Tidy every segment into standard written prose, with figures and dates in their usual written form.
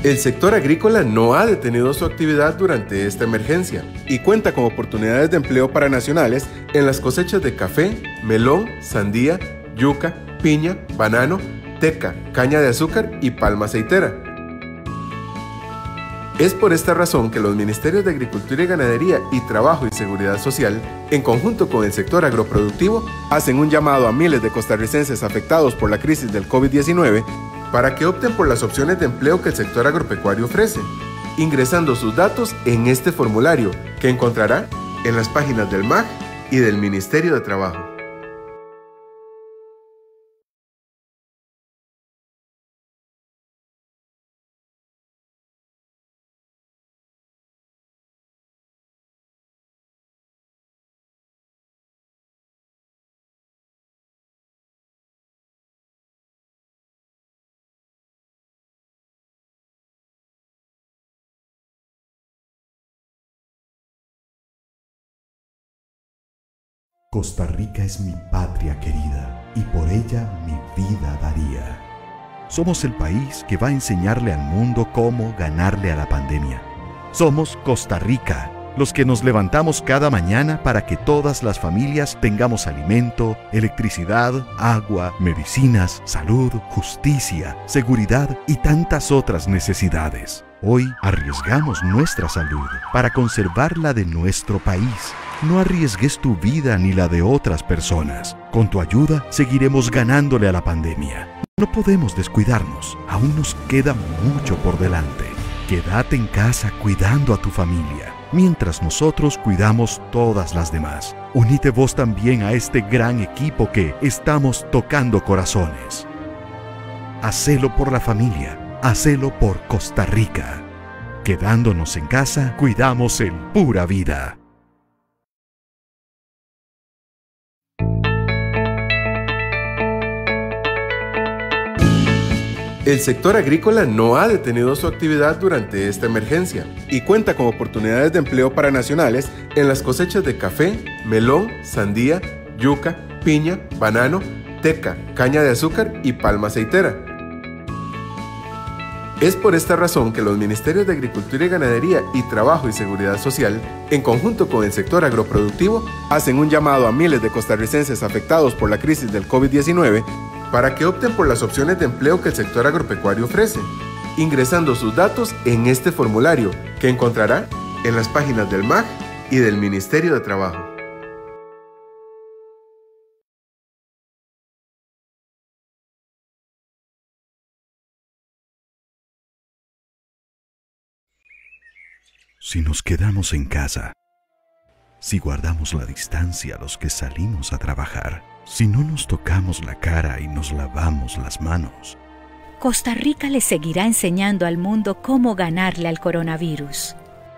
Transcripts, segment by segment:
El sector agrícola no ha detenido su actividad durante esta emergencia y cuenta con oportunidades de empleo para nacionales en las cosechas de café, melón, sandía, yuca, piña, banano, teca, caña de azúcar y palma aceitera. Es por esta razón que los Ministerios de Agricultura y Ganadería y Trabajo y Seguridad Social, en conjunto con el sector agroproductivo, hacen un llamado a miles de costarricenses afectados por la crisis del COVID-19 para que opten por las opciones de empleo que el sector agropecuario ofrece, ingresando sus datos en este formulario que encontrará en las páginas del MAG y del Ministerio de Trabajo. Costa Rica es mi patria querida y por ella mi vida daría. Somos el país que va a enseñarle al mundo cómo ganarle a la pandemia. Somos Costa Rica, los que nos levantamos cada mañana para que todas las familias tengamos alimento, electricidad, agua, medicinas, salud, justicia, seguridad y tantas otras necesidades. Hoy arriesgamos nuestra salud para conservar la de nuestro país. No arriesgues tu vida ni la de otras personas. Con tu ayuda seguiremos ganándole a la pandemia. No podemos descuidarnos. Aún nos queda mucho por delante. Quédate en casa cuidando a tu familia, mientras nosotros cuidamos todas las demás. Uníte vos también a este gran equipo que estamos tocando corazones. Hacelo por la familia. Hacelo por Costa Rica. Quedándonos en casa, cuidamos el pura vida. El sector agrícola no ha detenido su actividad durante esta emergencia y cuenta con oportunidades de empleo para nacionales en las cosechas de café, melón, sandía, yuca, piña, banano, teca, caña de azúcar y palma aceitera. Es por esta razón que los Ministerios de Agricultura y Ganadería y Trabajo y Seguridad Social, en conjunto con el sector agroproductivo, hacen un llamado a miles de costarricenses afectados por la crisis del COVID-19 para que opten por las opciones de empleo que el sector agropecuario ofrece, ingresando sus datos en este formulario que encontrará en las páginas del MAG y del Ministerio de Trabajo. Si nos quedamos en casa, si guardamos la distancia a los que salimos a trabajar, si no nos tocamos la cara y nos lavamos las manos, Costa Rica le seguirá enseñando al mundo cómo ganarle al coronavirus.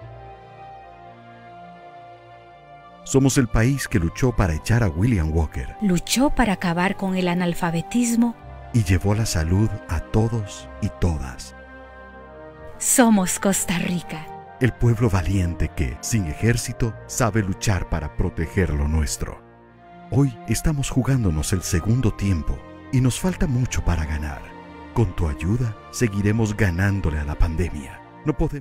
somos el país que luchó para echar a William Walker. Luchó para acabar con el analfabetismo Y llevó la salud a todos y todas. Somos Costa Rica. El pueblo valiente que, sin ejército, sabe luchar para proteger lo nuestro. Hoy estamos jugándonos el segundo tiempo y nos falta mucho para ganar. Con tu ayuda, seguiremos ganándole a la pandemia. No podemos...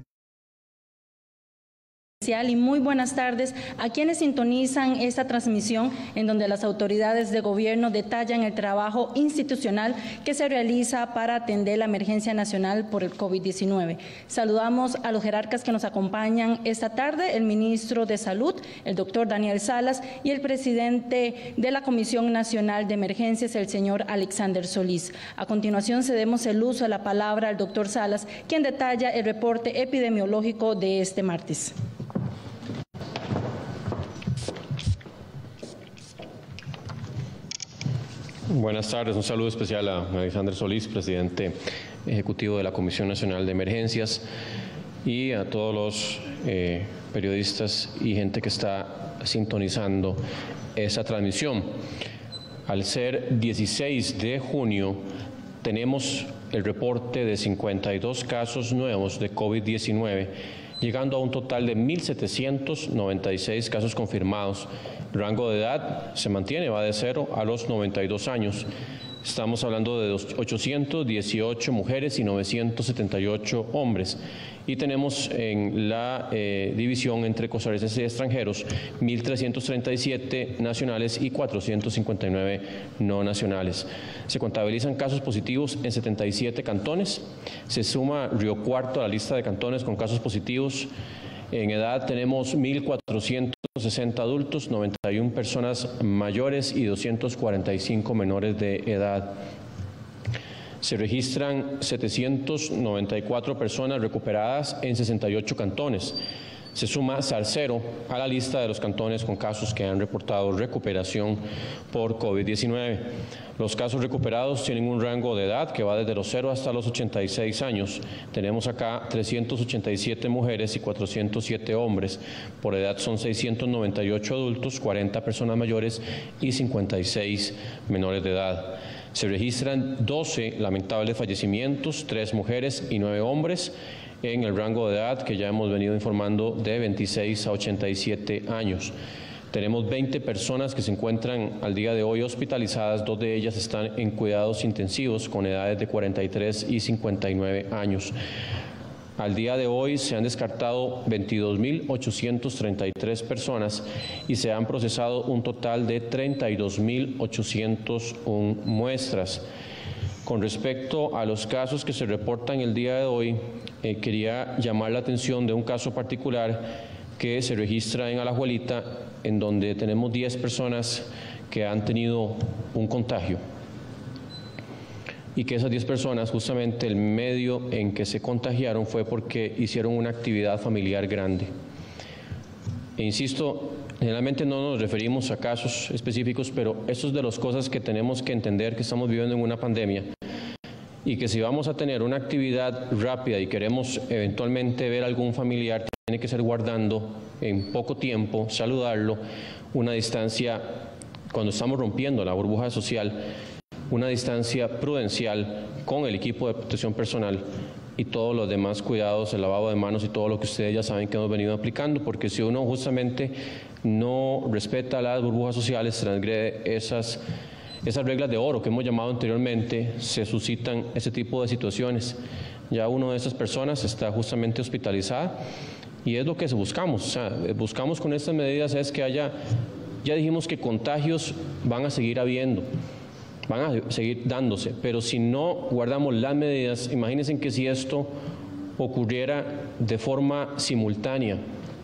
Y muy buenas tardes a quienes sintonizan esta transmisión en donde las autoridades de gobierno detallan el trabajo institucional que se realiza para atender la emergencia nacional por el COVID-19. Saludamos a los jerarcas que nos acompañan esta tarde, el ministro de Salud, el doctor Daniel Salas, y el presidente de la Comisión Nacional de Emergencias, el señor Alexander Solís. A continuación cedemos el uso de la palabra al doctor Salas, quien detalla el reporte epidemiológico de este martes. Buenas tardes, un saludo especial a Alexander Solís, presidente ejecutivo de la Comisión Nacional de Emergencias, y a todos los periodistas y gente que está sintonizando esta transmisión. Al ser 16 de junio, tenemos el reporte de 52 casos nuevos de COVID-19, llegando a un total de 1.796 casos confirmados. El rango de edad se mantiene, va de 0 a los 92 años. estamos hablando de 818 mujeres y 978 hombres. Y tenemos en la división entre costarricenses y extranjeros 1.337 nacionales y 459 no nacionales. Se contabilizan casos positivos en 77 cantones. Se suma Río Cuarto a la lista de cantones con casos positivos. En edad tenemos 1.460 adultos, 91 personas mayores y 245 menores de edad. Se registran 794 personas recuperadas en 68 cantones. Se suma Salcero a la lista de los cantones con casos que han reportado recuperación por COVID-19. Los casos recuperados tienen un rango de edad que va desde los 0 hasta los 86 años. Tenemos acá 387 mujeres y 407 hombres. Por edad son 698 adultos, 40 personas mayores y 56 menores de edad. Se registran 12 lamentables fallecimientos, 3 mujeres y 9 hombres, en el rango de edad que ya hemos venido informando de 26 a 87 años. Tenemos 20 personas que se encuentran al día de hoy hospitalizadas, 2 de ellas están en cuidados intensivos con edades de 43 y 59 años. Al día de hoy se han descartado 22.833 personas y se han procesado un total de 32.801 muestras. Con respecto a los casos que se reportan el día de hoy, quería llamar la atención de un caso particular que se registra en Alajuelita, en donde tenemos 10 personas que han tenido un contagio. Y que esas 10 personas, justamente el medio en que se contagiaron fue porque hicieron una actividad familiar grande. E insisto, generalmente no nos referimos a casos específicos, pero eso es de las cosas que tenemos que entender, que estamos viviendo en una pandemia. Y que si vamos a tener una actividad rápida y queremos eventualmente ver a algún familiar, tiene que ser guardando en poco tiempo, saludarlo, una distancia, cuando estamos rompiendo la burbuja social, una distancia prudencial con el equipo de protección personal y todos los demás cuidados, el lavado de manos y todo lo que ustedes ya saben que hemos venido aplicando, porque si uno justamente no respeta las burbujas sociales, transgrede esas reglas de oro que hemos llamado anteriormente, se suscitan ese tipo de situaciones. Ya una de esas personas está justamente hospitalizada y es lo que buscamos. O sea, buscamos con estas medidas es que haya, ya dijimos que contagios van a seguir habiendo, van a seguir dándose, pero si no guardamos las medidas, imagínense que si esto ocurriera de forma simultánea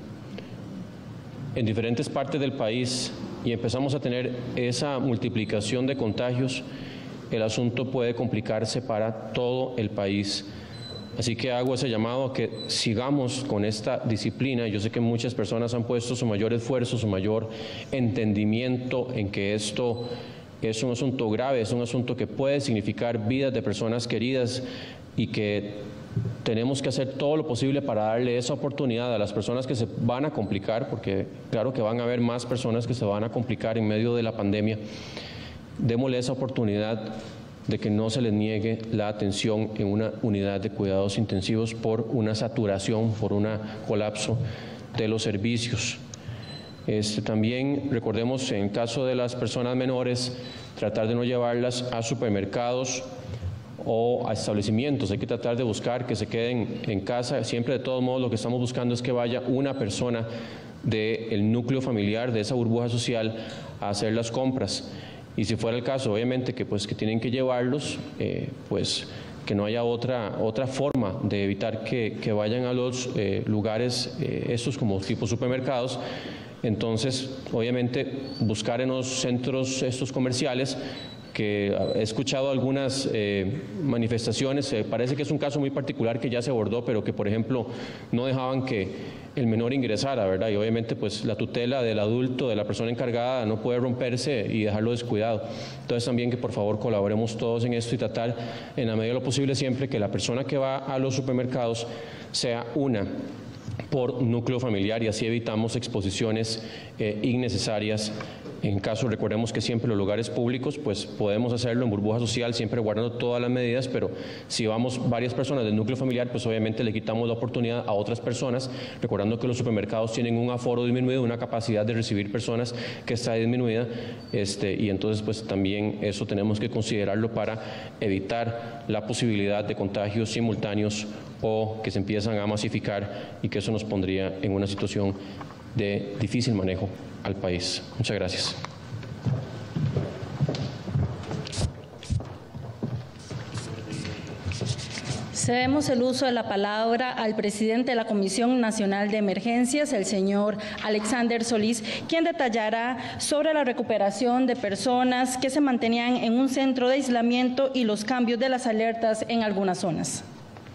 en diferentes partes del país y empezamos a tener esa multiplicación de contagios, el asunto puede complicarse para todo el país. Así que hago ese llamado a que sigamos con esta disciplina. Yo sé que muchas personas han puesto su mayor esfuerzo, su mayor entendimiento en que esto es un asunto grave, es un asunto que puede significar vidas de personas queridas y que tenemos que hacer todo lo posible para darle esa oportunidad a las personas que se van a complicar, porque claro que van a haber más personas que se van a complicar en medio de la pandemia. Démosle esa oportunidad de que no se les niegue la atención en una unidad de cuidados intensivos por una saturación, por un colapso de los servicios. También recordemos, en caso de las personas menores, tratar de no llevarlas a supermercados o a establecimientos. Hay que tratar de buscar que se queden en casa. Siempre, de todos modos, lo que estamos buscando es que vaya una persona del núcleo familiar, de esa burbuja social, a hacer las compras. Y si fuera el caso, obviamente, que tienen que llevarlos, pues que no haya otra forma de evitar que vayan a los lugares estos como tipo supermercados. Entonces, obviamente, buscar en los centros estos comerciales, que he escuchado algunas manifestaciones, parece que es un caso muy particular que ya se abordó, pero que, por ejemplo, no dejaban que el menor ingresara, ¿verdad? Y obviamente, pues la tutela del adulto, de la persona encargada, no puede romperse y dejarlo descuidado. Entonces, también que por favor colaboremos todos en esto y tratar, en la medida de lo posible, siempre que la persona que va a los supermercados sea una por núcleo familiar y así evitamos exposiciones innecesarias. En caso, recordemos que siempre los lugares públicos, pues podemos hacerlo en burbuja social, siempre guardando todas las medidas, pero si vamos varias personas del núcleo familiar, pues obviamente le quitamos la oportunidad a otras personas, recordando que los supermercados tienen un aforo disminuido, una capacidad de recibir personas que está disminuida, y entonces pues también eso tenemos que considerarlo para evitar la posibilidad de contagios simultáneos o que se empiezan a masificar y que eso nos pondría en una situación de difícil manejo al país. Muchas gracias. Cedemos el uso de la palabra al presidente de la Comisión Nacional de Emergencias, el señor Alexander Solís, quien detallará sobre la recuperación de personas que se mantenían en un centro de aislamiento y los cambios de las alertas en algunas zonas.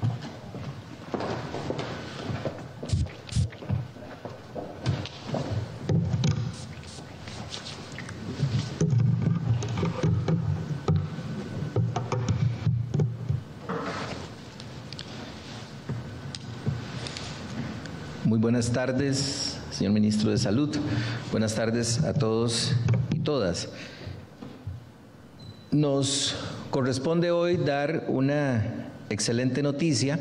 Muy buenas tardes, señor Ministro de Salud. Buenas tardes a todos y todas. Nos corresponde hoy dar una excelente noticia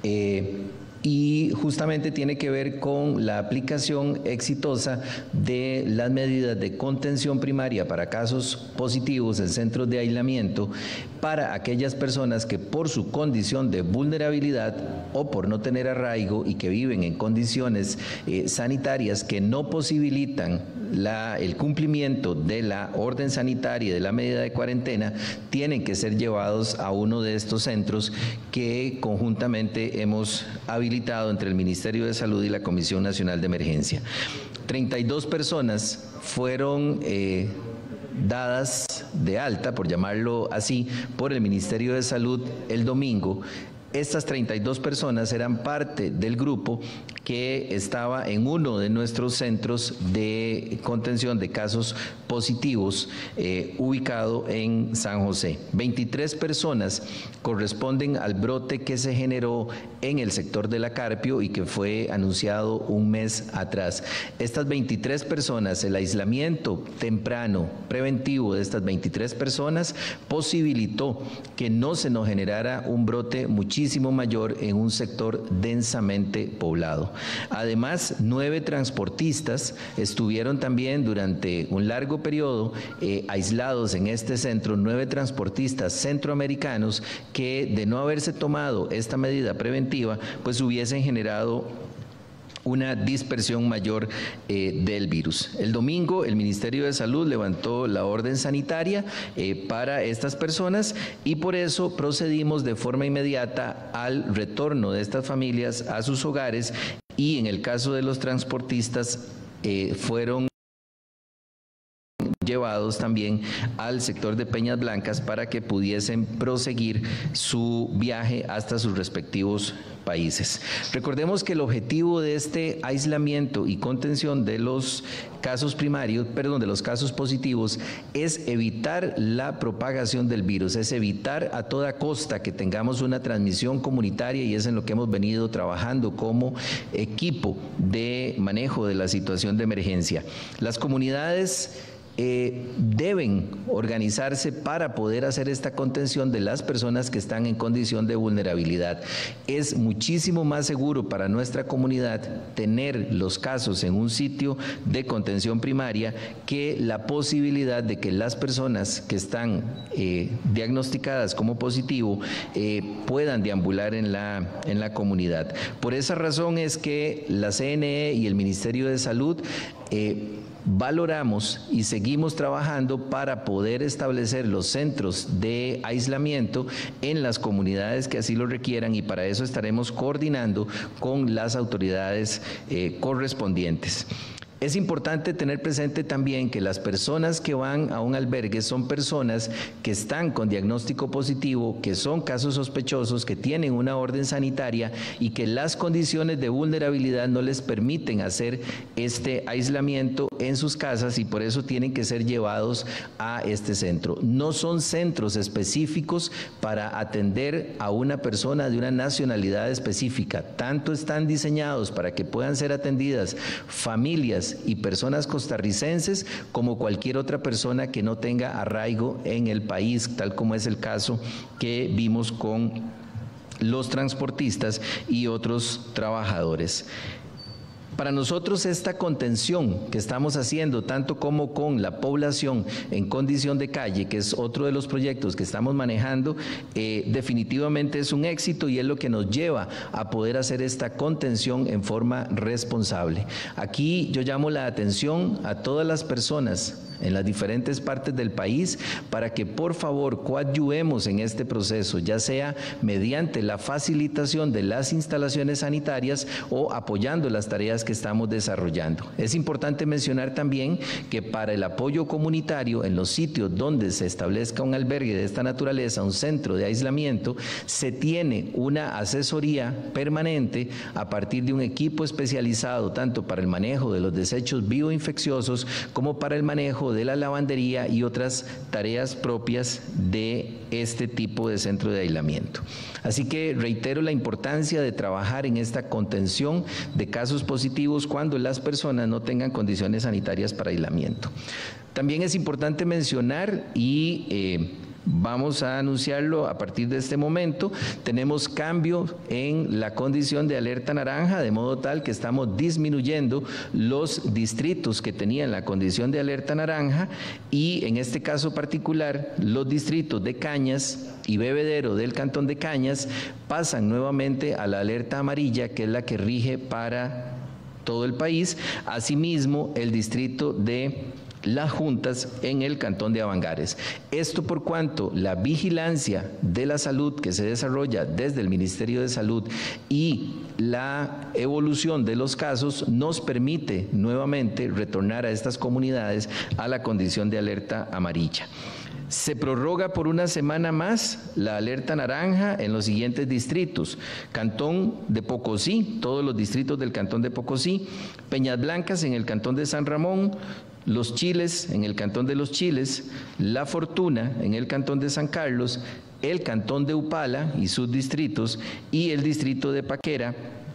y justamente tiene que ver con la aplicación exitosa de las medidas de contención primaria para casos positivos en centros de aislamiento para aquellas personas que por su condición de vulnerabilidad o por no tener arraigo y que viven en condiciones sanitarias que no posibilitan el cumplimiento de la orden sanitaria y de la medida de cuarentena, tienen que ser llevados a uno de estos centros que conjuntamente hemos habilitado entre el Ministerio de Salud y la Comisión Nacional de Emergencia. 32 personas fueron dadas de alta, por llamarlo así, por el Ministerio de Salud el domingo. Estas 32 personas eran parte del grupo que estaba en uno de nuestros centros de contención de casos positivos ubicado en San José. 23 personas corresponden al brote que se generó en el sector de La Carpio y que fue anunciado un mes atrás. Estas 23 personas, el aislamiento temprano, preventivo de estas 23 personas posibilitó que no se nos generara un brote muchísimo mayor en un sector densamente poblado. Además, 9 transportistas estuvieron también durante un largo periodo aislados en este centro, 9 transportistas centroamericanos que de no haberse tomado esta medida preventiva, pues hubiesen generado una dispersión mayor del virus. El domingo el Ministerio de Salud levantó la orden sanitaria para estas personas y por eso procedimos de forma inmediata al retorno de estas familias a sus hogares y en el caso de los transportistas fueron llevados también al sector de Peñas Blancas para que pudiesen proseguir su viaje hasta sus respectivos países. Recordemos que el objetivo de este aislamiento y contención de los casos de los casos positivos es evitar la propagación del virus, es evitar a toda costa que tengamos una transmisión comunitaria y es en lo que hemos venido trabajando como equipo de manejo de la situación de emergencia. Las comunidades deben organizarse para poder hacer esta contención de las personas que están en condición de vulnerabilidad. Es muchísimo más seguro para nuestra comunidad tener los casos en un sitio de contención primaria que la posibilidad de que las personas que están diagnosticadas como positivo puedan deambular en la comunidad. Por esa razón es que la CNE y el Ministerio de Salud valoramos y seguimos trabajando para poder establecer los centros de aislamiento en las comunidades que así lo requieran y para eso estaremos coordinando con las autoridades correspondientes. Es importante tener presente también que las personas que van a un albergue son personas que están con diagnóstico positivo, que son casos sospechosos, que tienen una orden sanitaria y que las condiciones de vulnerabilidad no les permiten hacer este aislamiento en sus casas y por eso tienen que ser llevados a este centro. No son centros específicos para atender a una persona de una nacionalidad específica. Tanto están diseñados para que puedan ser atendidas familias y personas costarricenses como cualquier otra persona que no tenga arraigo en el país, tal como es el caso que vimos con los transportistas y otros trabajadores. Para nosotros esta contención que estamos haciendo, tanto como con la población en condición de calle, que es otro de los proyectos que estamos manejando, definitivamente es un éxito y es lo que nos lleva a poder hacer esta contención en forma responsable. Aquí yo llamo la atención a todas las personas en las diferentes partes del país para que por favor coadyuvemos en este proceso, ya sea mediante la facilitación de las instalaciones sanitarias o apoyando las tareas que estamos desarrollando. Es importante mencionar también que para el apoyo comunitario en los sitios donde se establezca un albergue de esta naturaleza, un centro de aislamiento, se tiene una asesoría permanente a partir de un equipo especializado tanto para el manejo de los desechos bioinfecciosos como para el manejo de la lavandería y otras tareas propias de este tipo de centro de aislamiento. Así que reitero la importancia de trabajar en esta contención de casos positivos cuando las personas no tengan condiciones sanitarias para aislamiento. También es importante mencionar y vamos a anunciarlo a partir de este momento, tenemos cambio en la condición de alerta naranja, de modo tal que estamos disminuyendo los distritos que tenían la condición de alerta naranja y en este caso particular los distritos de Cañas y Bebedero del Cantón de Cañas pasan nuevamente a la alerta amarilla, que es la que rige para todo el país. Asimismo, el distrito de Las Juntas en el Cantón de Avangares. Esto por cuanto la vigilancia de la salud que se desarrolla desde el Ministerio de Salud y la evolución de los casos nos permite nuevamente retornar a estas comunidades a la condición de alerta amarilla. Se prorroga por una semana más la alerta naranja en los siguientes distritos: Cantón de Pocosí, todos los distritos del Cantón de Pocosí, Peñas Blancas en el Cantón de San Ramón, Los Chiles en el Cantón de Los Chiles, La Fortuna en el Cantón de San Carlos, el Cantón de Upala y sus distritos y el distrito de Paquera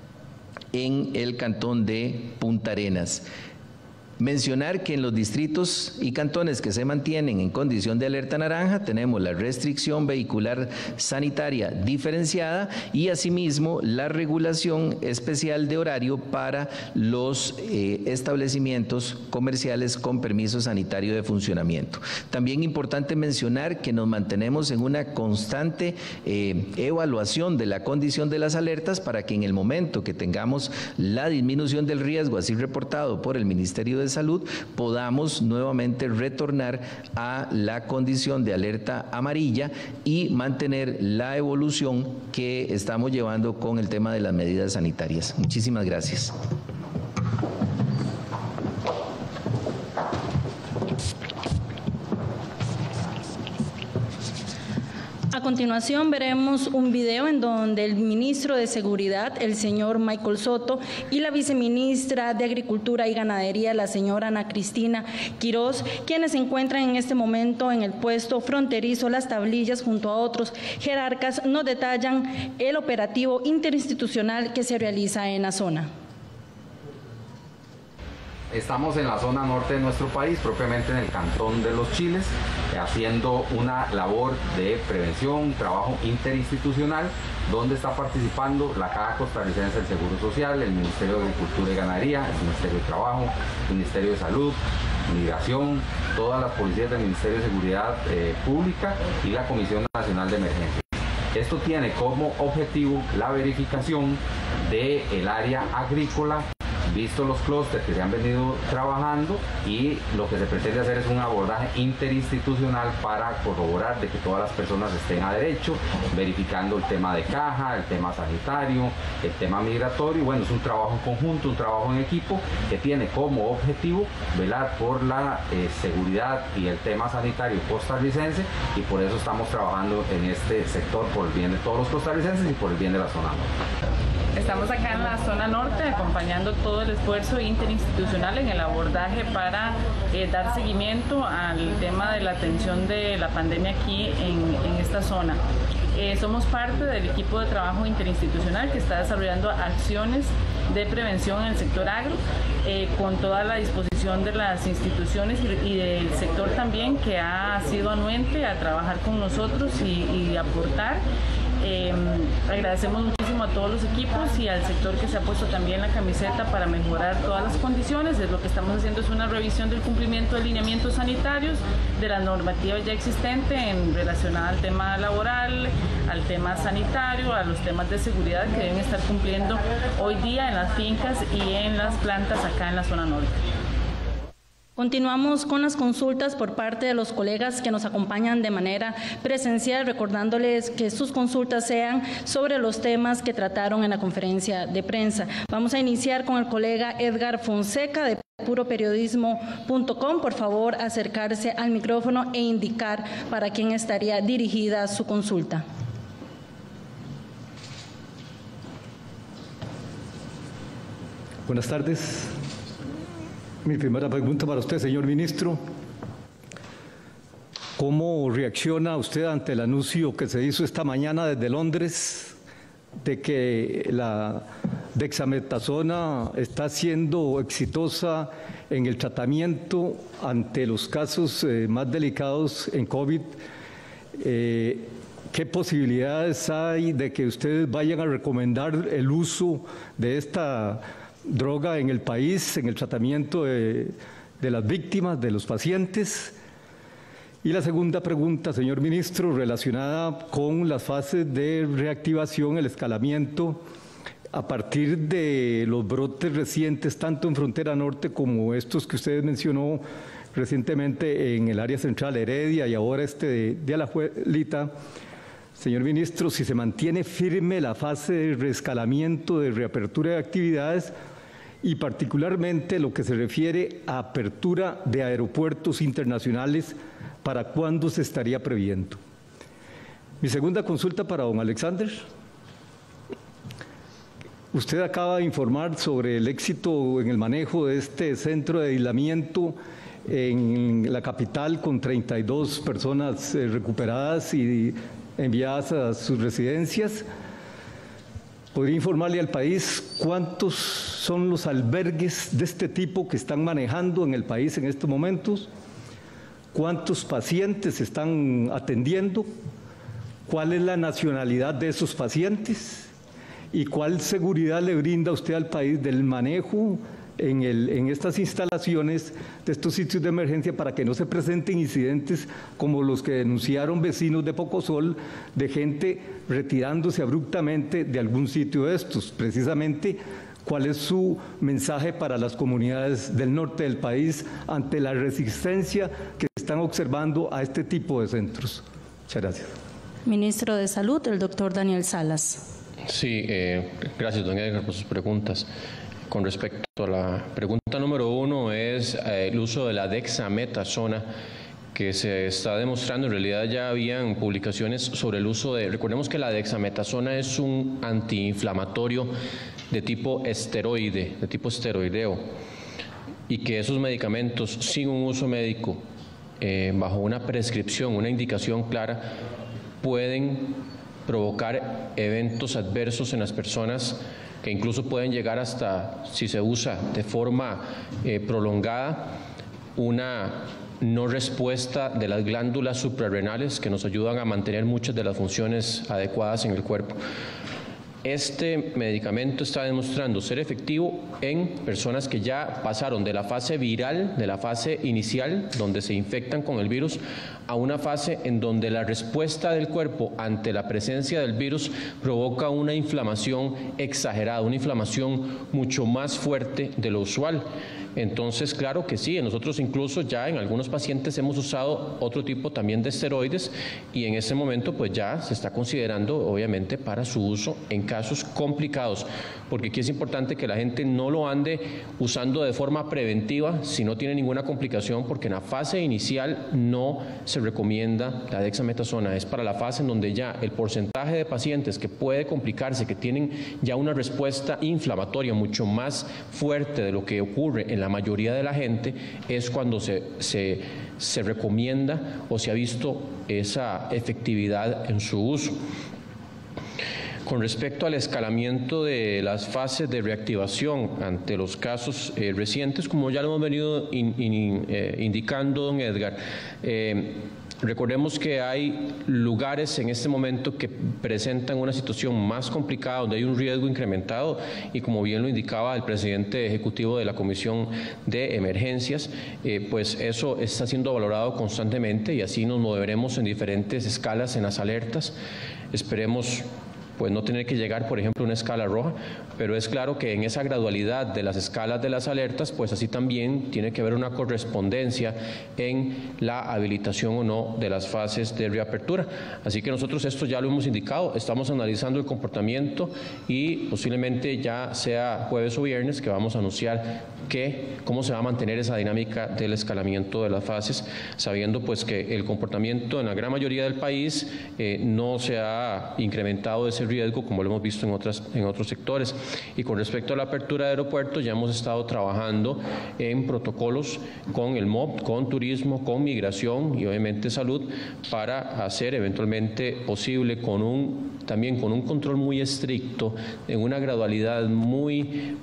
en el Cantón de Punta Arenas. Mencionar que en los distritos y cantones que se mantienen en condición de alerta naranja tenemos la restricción vehicular sanitaria diferenciada y asimismo la regulación especial de horario para los establecimientos comerciales con permiso sanitario de funcionamiento. También importante mencionar que nos mantenemos en una constante evaluación de la condición de las alertas para que en el momento que tengamos la disminución del riesgo así reportado por el Ministerio de Salud podamos nuevamente retornar a la condición de alerta amarilla y mantener la evolución que estamos llevando con el tema de las medidas sanitarias. Muchísimas gracias. A continuación veremos un video en donde el ministro de Seguridad, el señor Michael Soto, y la viceministra de Agricultura y Ganadería, la señora Ana Cristina Quiroz, quienes se encuentran en este momento en el puesto fronterizo Las Tablillas junto a otros jerarcas, nos detallan el operativo interinstitucional que se realiza en la zona. Estamos en la zona norte de nuestro país, propiamente en el Cantón de Los Chiles, haciendo una labor de prevención, trabajo interinstitucional, donde está participando la Caja Costarricense del Seguro Social, el Ministerio de Agricultura y Ganadería, el Ministerio de Trabajo, el Ministerio de Salud, Migración, todas las policías del Ministerio de Seguridad Pública y la Comisión Nacional de Emergencias. Esto tiene como objetivo la verificación del área agrícola, visto los clústeres que se han venido trabajando, y lo que se pretende hacer es un abordaje interinstitucional para corroborar de que todas las personas estén a derecho, verificando el tema de caja, el tema sanitario, el tema migratorio. Y bueno, es un trabajo en conjunto, un trabajo en equipo que tiene como objetivo velar por la seguridad y el tema sanitario costarricense, y por eso estamos trabajando en este sector por el bien de todos los costarricenses y por el bien de la zona norte. Estamos acá en la zona norte acompañando todo el esfuerzo interinstitucional en el abordaje para dar seguimiento al tema de la atención de la pandemia aquí en esta zona. Somos parte del equipo de trabajo interinstitucional que está desarrollando acciones de prevención en el sector agro, con toda la disposición de las instituciones y del sector también, que ha sido anuente a trabajar con nosotros y aportar. Agradecemos muchísimo a todos los equipos y al sector que se ha puesto también la camiseta para mejorar todas las condiciones. Lo que estamos haciendo es una revisión del cumplimiento de lineamientos sanitarios, de la normativa ya existente relacionada al tema laboral, al tema sanitario, a los temas de seguridad que deben estar cumpliendo hoy día en las fincas y en las plantas acá en la zona norte. Continuamos con las consultas por parte de los colegas que nos acompañan de manera presencial, recordándoles que sus consultas sean sobre los temas que trataron en la conferencia de prensa. Vamos a iniciar con el colega Edgar Fonseca de puroperiodismo.com. Por favor, acercarse al micrófono e indicar para quién estaría dirigida su consulta. Buenas tardes. Mi primera pregunta para usted, señor ministro. ¿Cómo reacciona usted ante el anuncio que se hizo esta mañana desde Londres de que la dexametasona está siendo exitosa en el tratamiento ante los casos más delicados en COVID? ¿Qué posibilidades hay de que ustedes vayan a recomendar el uso de esta droga en el país, en el tratamiento de las víctimas, de los pacientes? Y la segunda pregunta, señor ministro, relacionada con las fases de reactivación, el escalamiento, a partir de los brotes recientes, tanto en frontera norte como estos que usted mencionó recientemente en el área central, Heredia, y ahora de Alajuelita. Señor ministro, si se mantiene firme la fase de reescalamiento, de reapertura de actividades, y particularmente lo que se refiere a apertura de aeropuertos internacionales, ¿para cuándo se estaría previendo? Mi segunda consulta para don Alexander. Usted acaba de informar sobre el éxito en el manejo de este centro de aislamiento en la capital, con 32 personas recuperadas y enviadas a sus residencias. ¿Podría informarle al país cuántos son los albergues de este tipo que están manejando en el país en estos momentos? ¿Cuántos pacientes están atendiendo? ¿Cuál es la nacionalidad de esos pacientes? ¿Y cuál seguridad le brinda usted al país del manejo en estas instalaciones de estos sitios de emergencia, para que no se presenten incidentes como los que denunciaron vecinos de Pocosol, de gente retirándose abruptamente de algún sitio de estos? Precisamente, ¿cuál es su mensaje para las comunidades del norte del país ante la resistencia que están observando a este tipo de centros? Muchas gracias. Ministro de Salud, el doctor Daniel Salas. Sí, gracias, don Edgar, por sus preguntas. Con respecto a la pregunta número 1, es el uso de la dexametasona, que se está demostrando. En realidad ya habían publicaciones sobre el uso de... Recordemos que la dexametasona es un antiinflamatorio de tipo esteroide, de tipo esteroideo, y que esos medicamentos sin un uso médico, bajo una prescripción, una indicación clara, pueden provocar eventos adversos en las personas, que incluso pueden llegar hasta, si se usa de forma prolongada, una no respuesta de las glándulas suprarrenales, que nos ayudan a mantener muchas de las funciones adecuadas en el cuerpo. este medicamento está demostrando ser efectivo en personas que ya pasaron de la fase viral, de la fase inicial, donde se infectan con el virus, a una fase en donde la respuesta del cuerpo ante la presencia del virus provoca una inflamación exagerada, una inflamación mucho más fuerte de lo usual. Entonces, claro que sí, nosotros incluso ya en algunos pacientes hemos usado otro tipo también de esteroides y en ese momento pues ya se está considerando obviamente para su uso en casos complicados, porque aquí es importante que la gente no lo ande usando de forma preventiva si no tiene ninguna complicación, porque en la fase inicial no se recomienda la dexametasona, es para la fase en donde ya el porcentaje de pacientes que puede complicarse, que tienen ya una respuesta inflamatoria mucho más fuerte de lo que ocurre en la mayoría de la gente, es cuando se recomienda o se ha visto esa efectividad en su uso. Con respecto al escalamiento de las fases de reactivación ante los casos recientes, como ya lo hemos venido indicando, don Edgar, recordemos que hay lugares en este momento que presentan una situación más complicada, donde hay un riesgo incrementado y como bien lo indicaba el presidente ejecutivo de la Comisión de Emergencias, pues eso está siendo valorado constantemente y así nos moveremos en diferentes escalas en las alertas. Esperemos pues no tener que llegar, por ejemplo, a una escala roja, pero es claro que en esa gradualidad de las escalas de las alertas, pues así también tiene que haber una correspondencia en la habilitación o no de las fases de reapertura. Así que nosotros esto ya lo hemos indicado, estamos analizando el comportamiento y posiblemente ya sea jueves o viernes que vamos a anunciar cómo se va a mantener esa dinámica del escalamiento de las fases, sabiendo pues que el comportamiento en la gran mayoría del país no se ha incrementado ese riesgo como lo hemos visto en otros sectores. Y con respecto a la apertura de aeropuertos, ya hemos estado trabajando en protocolos con el MOB, con turismo, con migración y obviamente salud para hacer eventualmente posible también con un control muy estricto, en una gradualidad muy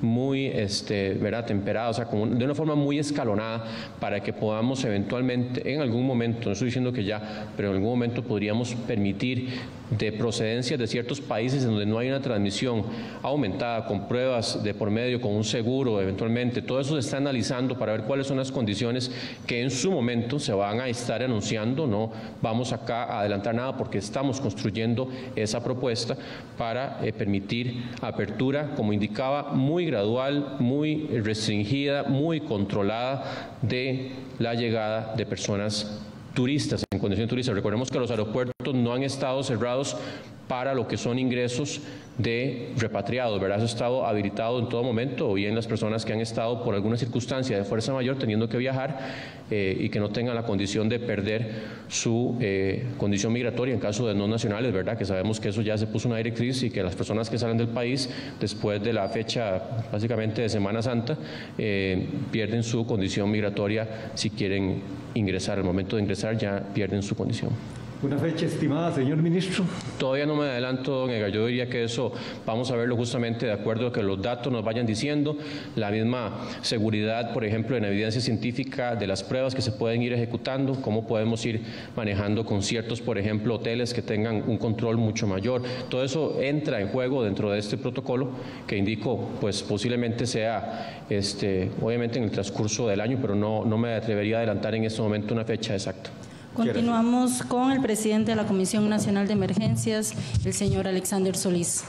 temperada, o sea, de una forma muy escalonada, para que podamos eventualmente, en algún momento, no estoy diciendo que ya, pero en algún momento podríamos permitir de procedencias de ciertos países en donde no hay una transmisión aumentada, con pruebas de por medio, con un seguro, eventualmente, todo eso se está analizando para ver cuáles son las condiciones que en su momento se van a estar anunciando. No vamos acá a adelantar nada porque estamos construyendo esa propuesta para permitir apertura, como indicaba, muy gradual, muy restringida, muy controlada de la llegada de personas turistas, en condición de turistas. Recordemos que los aeropuertos no han estado cerrados para lo que son ingresos de repatriados, ¿verdad? Eso ha estado habilitado en todo momento, o bien las personas que han estado por alguna circunstancia de fuerza mayor teniendo que viajar y que no tengan la condición de perder su condición migratoria en caso de no nacionales, ¿verdad? Que sabemos que eso ya se puso una directriz y que las personas que salen del país después de la fecha básicamente de Semana Santa pierden su condición migratoria si quieren ingresar. Al momento de ingresar ya pierden su condición. ¿Una fecha estimada, señor ministro? Todavía no me adelanto, don Edgar. Yo diría que eso vamos a verlo justamente de acuerdo a que los datos nos vayan diciendo, la misma seguridad, por ejemplo, en evidencia científica de las pruebas que se pueden ir ejecutando, cómo podemos ir manejando con ciertos, por ejemplo, hoteles que tengan un control mucho mayor. Todo eso entra en juego dentro de este protocolo que indico, pues posiblemente sea, obviamente en el transcurso del año, pero no me atrevería a adelantar en este momento una fecha exacta. Continuamos con el presidente de la Comisión Nacional de Emergencias, el señor Alexander Solís.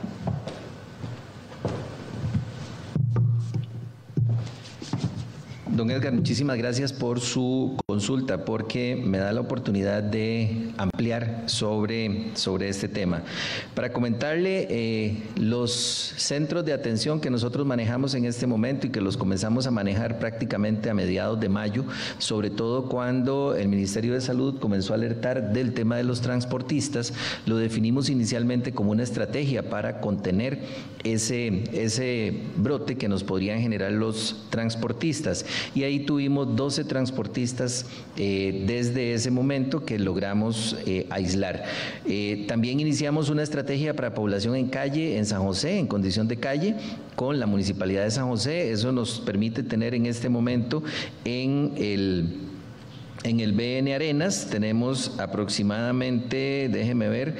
Don Edgar, muchísimas gracias por su consulta, porque me da la oportunidad de ampliar sobre este tema. Para comentarle, los centros de atención que nosotros manejamos en este momento y que los comenzamos a manejar prácticamente a mediados de mayo, sobre todo cuando el Ministerio de Salud comenzó a alertar del tema de los transportistas, lo definimos inicialmente como una estrategia para contener ese brote que nos podrían generar los transportistas. Y ahí tuvimos 12 transportistas desde ese momento que logramos aislar. También iniciamos una estrategia para población en calle en San José, en condición de calle, con la Municipalidad de San José. Eso nos permite tener en este momento en En el BN Arenas tenemos aproximadamente, déjeme ver,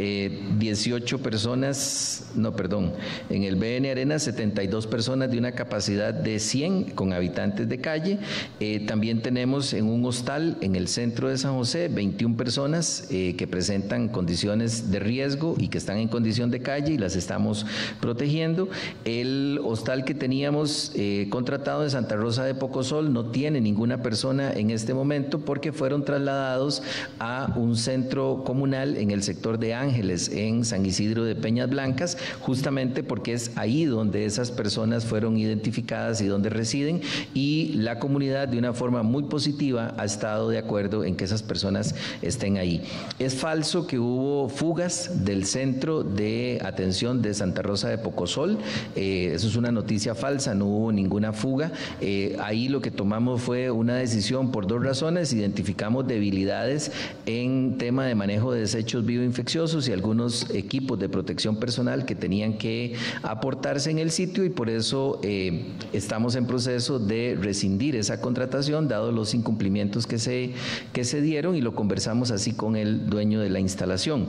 18 personas, no, perdón, en el BN Arenas 72 personas de una capacidad de 100 con habitantes de calle. También tenemos en un hostal en el centro de San José 21 personas que presentan condiciones de riesgo y que están en condición de calle y las estamos protegiendo. El hostal que teníamos contratado en Santa Rosa de Pocosol no tiene ninguna persona en este momento, porque fueron trasladados a un centro comunal en el sector de Ángeles, en San Isidro de Peñas Blancas, justamente porque es ahí donde esas personas fueron identificadas y donde residen, y la comunidad de una forma muy positiva ha estado de acuerdo en que esas personas estén ahí. Es falso que hubo fugas del centro de atención de Santa Rosa de Pocosol, eso es una noticia falsa, no hubo ninguna fuga. Ahí lo que tomamos fue una decisión por dos razones. Identificamos debilidades en tema de manejo de desechos bioinfecciosos y algunos equipos de protección personal que tenían que aportarse en el sitio, y por eso estamos en proceso de rescindir esa contratación dado los incumplimientos que se dieron, y lo conversamos así con el dueño de la instalación.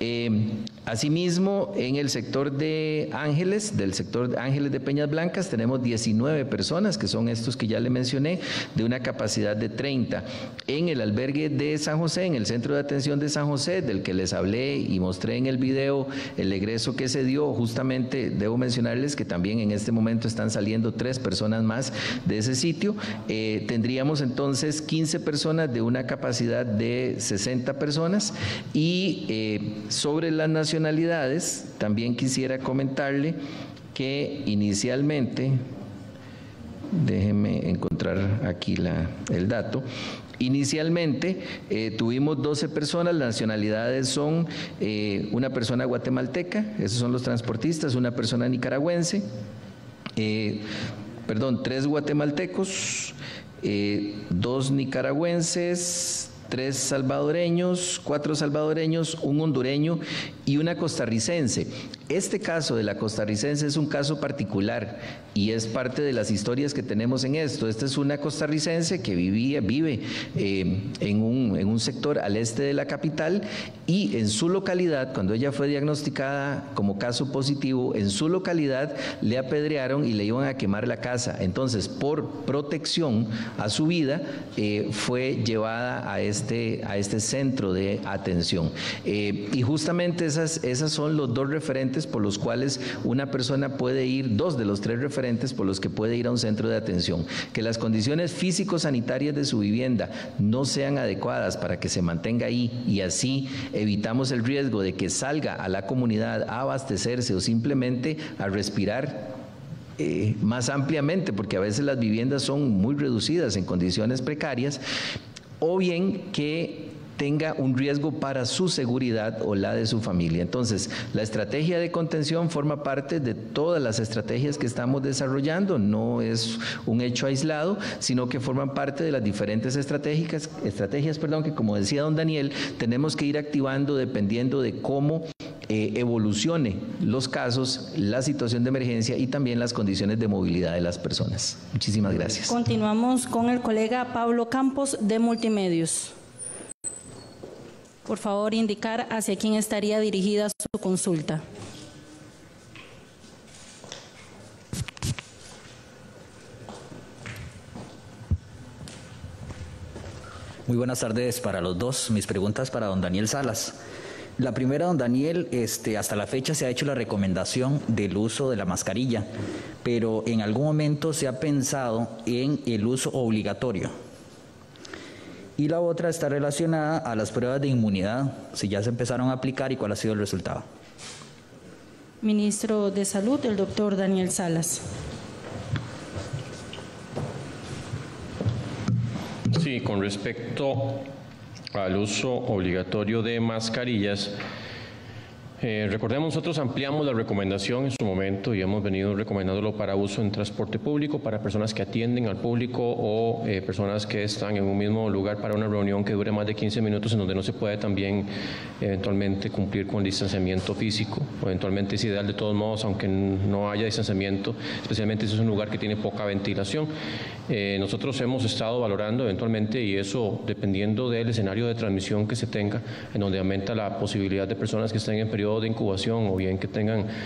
Asimismo, en el sector de Ángeles, del sector de Ángeles de Peñas Blancas, tenemos 19 personas, que son estos que ya le mencioné, de una capacidad de 30. En el albergue de San José, en el centro de atención de San José, del que les hablé y mostré en el video el egreso que se dio, justamente debo mencionarles que también en este momento están saliendo 3 personas más de ese sitio. Tendríamos entonces 15 personas de una capacidad de 60 personas, y sobre las nacionalidades también quisiera comentarle que inicialmente, déjeme encontrar aquí el dato. Inicialmente tuvimos 12 personas, las nacionalidades son una persona guatemalteca, esos son los transportistas, una persona nicaragüense, 3 guatemaltecos, 2 nicaragüenses, 3 salvadoreños, 4 salvadoreños, un hondureño y una costarricense. Este caso de la costarricense es un caso particular y es parte de las historias que tenemos en esto. Esta es una costarricense que vive en un sector al este de la capital, y en su localidad, cuando ella fue diagnosticada como caso positivo, en su localidad le apedrearon y le iban a quemar la casa. Entonces, por protección a su vida, fue llevada a este centro de atención. Y justamente esas son los 2 referentes por los cuales una persona puede ir, 2 de los 3 referentes por los que puede ir a un centro de atención: que las condiciones físico-sanitarias de su vivienda no sean adecuadas para que se mantenga ahí, y así evitamos el riesgo de que salga a la comunidad a abastecerse o simplemente a respirar más ampliamente, porque a veces las viviendas son muy reducidas en condiciones precarias, o bien que tenga un riesgo para su seguridad o la de su familia. Entonces, la estrategia de contención forma parte de todas las estrategias que estamos desarrollando, no es un hecho aislado, sino que forman parte de las diferentes estrategias, que, como decía don Daniel, tenemos que ir activando dependiendo de cómo evolucione los casos, la situación de emergencia y también las condiciones de movilidad de las personas. Muchísimas gracias. Continuamos con el colega Pablo Campos de Multimedios. Por favor, indicar hacia quién estaría dirigida su consulta. Muy buenas tardes para los dos. Mis preguntas para don Daniel Salas. La primera, don Daniel, hasta la fecha se ha hecho la recomendación del uso de la mascarilla, pero en algún momento se ha pensado en el uso obligatorio. Y la otra está relacionada a las pruebas de inmunidad, si ya se empezaron a aplicar y cuál ha sido el resultado. Ministro de Salud, el doctor Daniel Salas. Sí, con respecto... al uso obligatorio de mascarillas, Recordemos, nosotros ampliamos la recomendación en su momento y hemos venido recomendándolo para uso en transporte público, para personas que atienden al público o personas que están en un mismo lugar para una reunión que dure más de 15 minutos, en donde no se puede también eventualmente cumplir con distanciamiento físico. Eventualmente es ideal de todos modos, aunque no haya distanciamiento, especialmente si es un lugar que tiene poca ventilación. Nosotros hemos estado valorando eventualmente, y eso dependiendo del escenario de transmisión que se tenga, en donde aumenta la posibilidad de personas que estén en periodo de incubación o bien que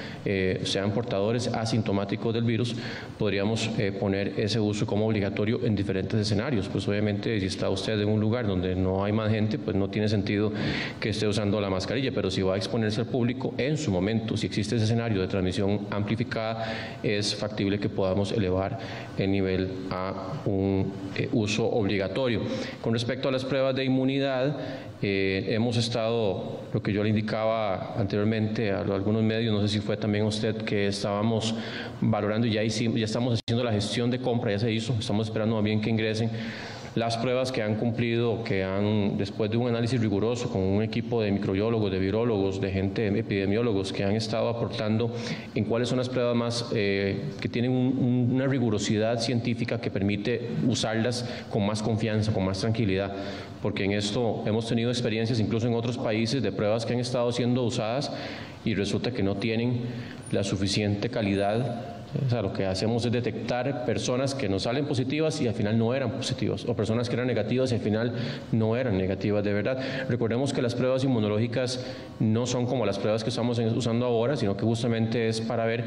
sean portadores asintomáticos del virus, podríamos poner ese uso como obligatorio en diferentes escenarios. Pues obviamente si está usted en un lugar donde no hay más gente, pues no tiene sentido que esté usando la mascarilla, pero si va a exponerse al público en su momento, si existe ese escenario de transmisión amplificada, es factible que podamos elevar el nivel a un uso obligatorio. Con respecto a las pruebas de inmunidad, hemos estado, lo que yo le indicaba anteriormente a algunos medios, no sé si fue también usted, que estábamos valorando y ya estamos haciendo la gestión de compra, ya se hizo, estamos esperando más bien que ingresen las pruebas que han cumplido, después de un análisis riguroso con un equipo de microbiólogos, de virólogos, de gente, epidemiólogos, que han estado aportando en cuáles son las pruebas más que tienen una rigurosidad científica que permite usarlas con más confianza, con más tranquilidad, porque en esto hemos tenido experiencias incluso en otros países de pruebas que han estado siendo usadas y resulta que no tienen la suficiente calidad. O sea, lo que hacemos es detectar personas que nos salen positivas y al final no eran positivas, o personas que eran negativas y al final no eran negativas de verdad. Recordemos que las pruebas inmunológicas no son como las pruebas que estamos usando ahora, sino que justamente es para ver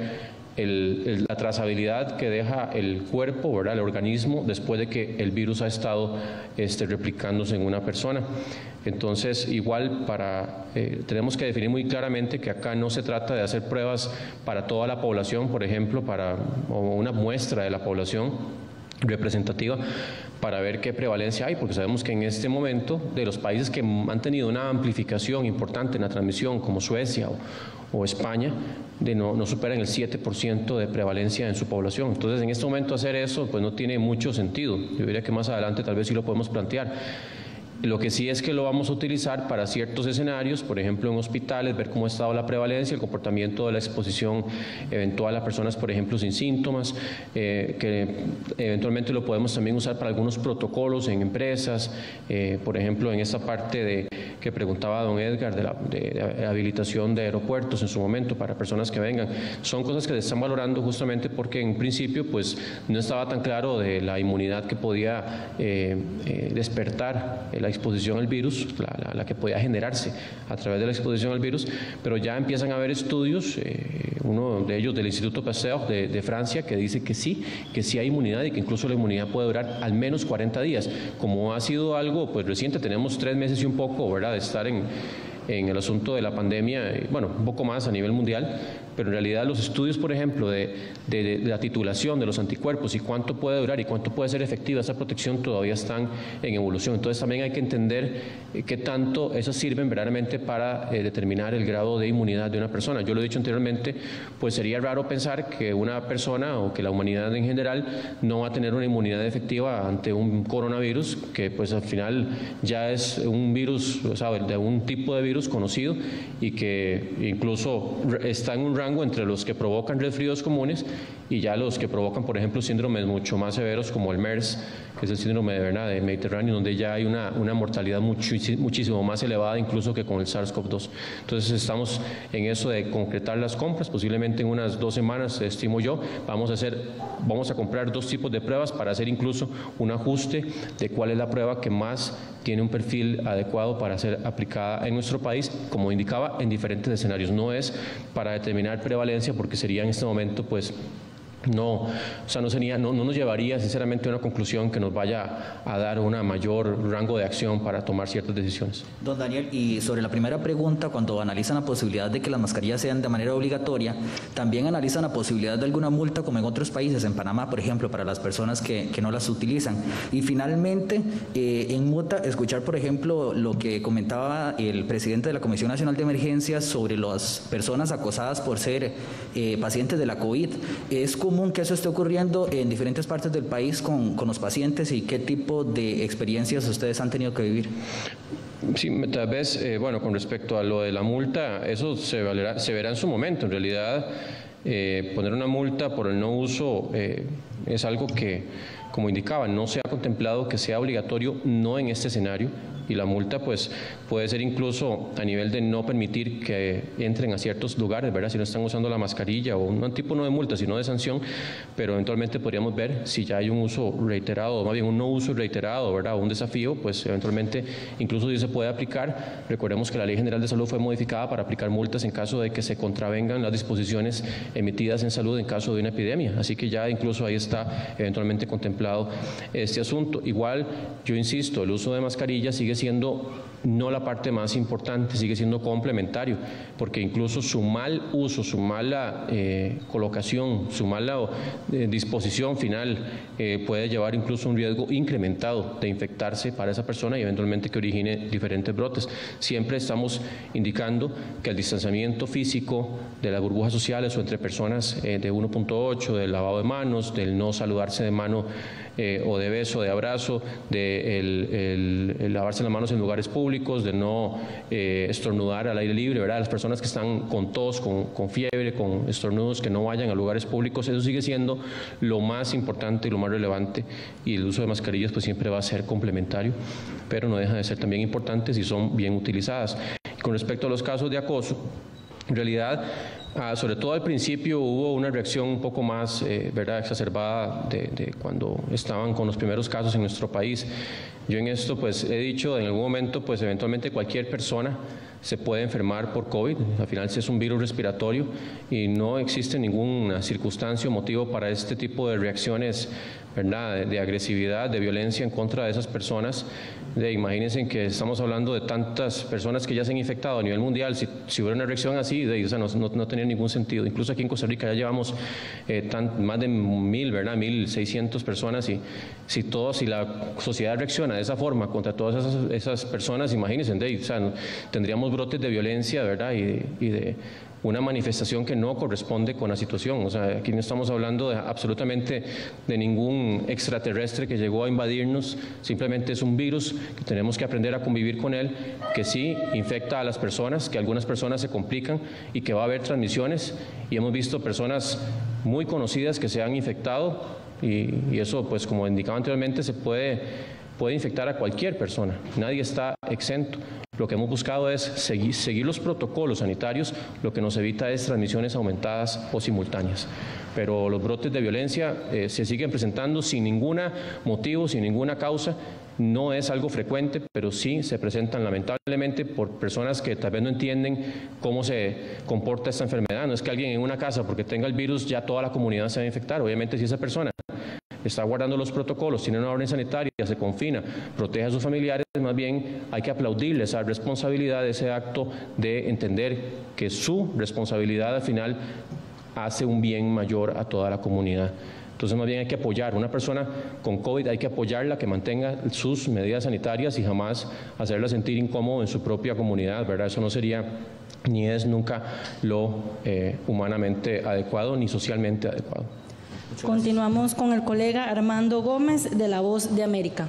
la trazabilidad que deja el cuerpo, ¿verdad?, el organismo, después de que el virus ha estado replicándose en una persona. Entonces, igual tenemos que definir muy claramente que acá no se trata de hacer pruebas para toda la población, por ejemplo, o una muestra de la población representativa para ver qué prevalencia hay, porque sabemos que en este momento de los países que han tenido una amplificación importante en la transmisión, como Suecia o España, no superan el 7% de prevalencia en su población. Entonces, en este momento hacer eso pues no tiene mucho sentido. Yo diría que más adelante tal vez sí lo podemos plantear. Lo que sí es que lo vamos a utilizar para ciertos escenarios, por ejemplo en hospitales, ver cómo ha estado la prevalencia, el comportamiento de la exposición eventual a personas, por ejemplo, sin síntomas, que eventualmente lo podemos también usar para algunos protocolos en empresas, por ejemplo en esta parte que preguntaba don Edgar de habilitación de aeropuertos en su momento para personas que vengan. Son cosas que se están valorando justamente porque en principio pues no estaba tan claro de la inmunidad que podía despertar la exposición al virus, la que podía generarse a través de la exposición al virus, pero ya empiezan a haber estudios, uno de ellos del Instituto Pasteur de Francia, que dice que sí hay inmunidad y que incluso la inmunidad puede durar al menos 40 días. Como ha sido algo pues reciente, tenemos 3 meses y un poco, ¿verdad?, de estar en el asunto de la pandemia, bueno, un poco más a nivel mundial, pero en realidad los estudios, por ejemplo, de la titulación de los anticuerpos y cuánto puede durar y cuánto puede ser efectiva esa protección todavía están en evolución. Entonces también hay que entender qué tanto esas sirven verdaderamente para determinar el grado de inmunidad de una persona. Yo lo he dicho anteriormente, pues sería raro pensar que una persona o que la humanidad en general no va a tener una inmunidad efectiva ante un coronavirus, que pues al final ya es un virus, ¿sabe?, de un tipo de virus conocido y que incluso está en un rango entre los que provocan resfríos comunes y ya los que provocan, por ejemplo, síndromes mucho más severos como el MERS, que es el síndrome de Mediterráneo, donde ya hay una mortalidad muchísimo más elevada incluso que con el SARS-CoV-2. Entonces estamos en eso de concretar las compras, posiblemente en unas 2 semanas, estimo yo, vamos a comprar 2 tipos de pruebas para hacer incluso un ajuste de cuál es la prueba que más tiene un perfil adecuado para ser aplicada en nuestro país, como indicaba, en diferentes escenarios. No es para determinar prevalencia, porque sería en este momento pues no nos llevaría sinceramente a una conclusión que nos vaya a dar un mayor rango de acción para tomar ciertas decisiones. Don Daniel, y sobre la primera pregunta, cuando analizan la posibilidad de que las mascarillas sean de manera obligatoria, también analizan la posibilidad de alguna multa como en otros países, en Panamá, por ejemplo, para las personas que no las utilizan. Y finalmente, en Muta, escuchar, por ejemplo, lo que comentaba el presidente de la Comisión Nacional de Emergencias sobre las personas acosadas por ser pacientes de la COVID. Es común que eso esté ocurriendo en diferentes partes del país con los pacientes, y qué tipo de experiencias ustedes han tenido que vivir. Sí, tal vez, bueno, con respecto a lo de la multa, eso se verá en su momento. En realidad, poner una multa por el no uso es algo que, como indicaba, no se ha contemplado que sea obligatorio, no en este escenario. Y la multa pues puede ser incluso a nivel de no permitir que entren a ciertos lugares, ¿verdad? Si no están usando la mascarilla, o un tipo no de multa, sino de sanción, pero eventualmente podríamos ver si ya hay un uso reiterado, o más bien un no uso reiterado, ¿verdad? O un desafío, pues eventualmente incluso si se puede aplicar. Recordemos que la Ley General de Salud fue modificada para aplicar multas en caso de que se contravengan las disposiciones emitidas en salud en caso de una epidemia, así que ya incluso ahí está eventualmente contemplado este asunto. Igual, yo insisto, el uso de mascarilla sigue siendo no la parte más importante, sigue siendo complementario, porque incluso su mal uso, su mala colocación, su mala disposición final puede llevar incluso un riesgo incrementado de infectarse para esa persona y eventualmente que origine diferentes brotes. Siempre estamos indicando que el distanciamiento físico de las burbujas sociales o entre personas de 1.8, del lavado de manos, del no saludarse de mano o de beso, de abrazo, de el lavarse las manos en lugares públicos, de no estornudar al aire libre, ¿verdad? Las personas que están con tos, con fiebre, con estornudos, que no vayan a lugares públicos, eso sigue siendo lo más importante y lo más relevante, y el uso de mascarillas pues siempre va a ser complementario, pero no deja de ser también importante si son bien utilizadas. Y con respecto a los casos de acoso, en realidad, sobre todo al principio hubo una reacción un poco más ¿verdad? Exacerbada de cuando estaban con los primeros casos en nuestro país. Yo en esto pues he dicho, en algún momento pues eventualmente cualquier persona se puede enfermar por COVID, al final es un virus respiratorio y no existe ninguna circunstancia o motivo para este tipo de reacciones, ¿verdad? De agresividad, de violencia en contra de esas personas. Imagínense que estamos hablando de tantas personas que ya se han infectado a nivel mundial, si hubiera una reacción así, o sea, no tenía ningún sentido. Incluso aquí en Costa Rica ya llevamos más de 1.000, ¿verdad? 1.600 personas, y si la sociedad reacciona de esa forma contra todas esas personas, imagínense, o sea, tendríamos brotes de violencia, ¿verdad? Y de una manifestación que no corresponde con la situación. O sea, aquí no estamos hablando absolutamente de ningún extraterrestre que llegó a invadirnos, simplemente es un virus que tenemos que aprender a convivir con él, que sí infecta a las personas, que algunas personas se complican y que va a haber transmisiones, y hemos visto personas muy conocidas que se han infectado, y eso, pues como indicaba anteriormente, se puede infectar a cualquier persona, nadie está exento. Lo que hemos buscado es seguir los protocolos sanitarios, lo que nos evita es transmisiones aumentadas o simultáneas. Pero los brotes de violencia se siguen presentando sin ningún motivo, sin ninguna causa. No es algo frecuente, pero sí se presentan lamentablemente por personas que tal vez no entienden cómo se comporta esta enfermedad. No es que alguien en una casa, porque tenga el virus, ya toda la comunidad se va a infectar. Obviamente, si esa persona está guardando los protocolos, tiene una orden sanitaria, se confina, protege a sus familiares, más bien hay que aplaudirle esa responsabilidad, ese acto de entender que su responsabilidad al final hace un bien mayor a toda la comunidad. Entonces, más bien hay que apoyar. Una persona con COVID hay que apoyarla, que mantenga sus medidas sanitarias y jamás hacerla sentir incómodo en su propia comunidad, ¿verdad? Eso no sería ni es nunca lo humanamente adecuado ni socialmente adecuado. Continuamos con el colega Armando Gómez de La Voz de América.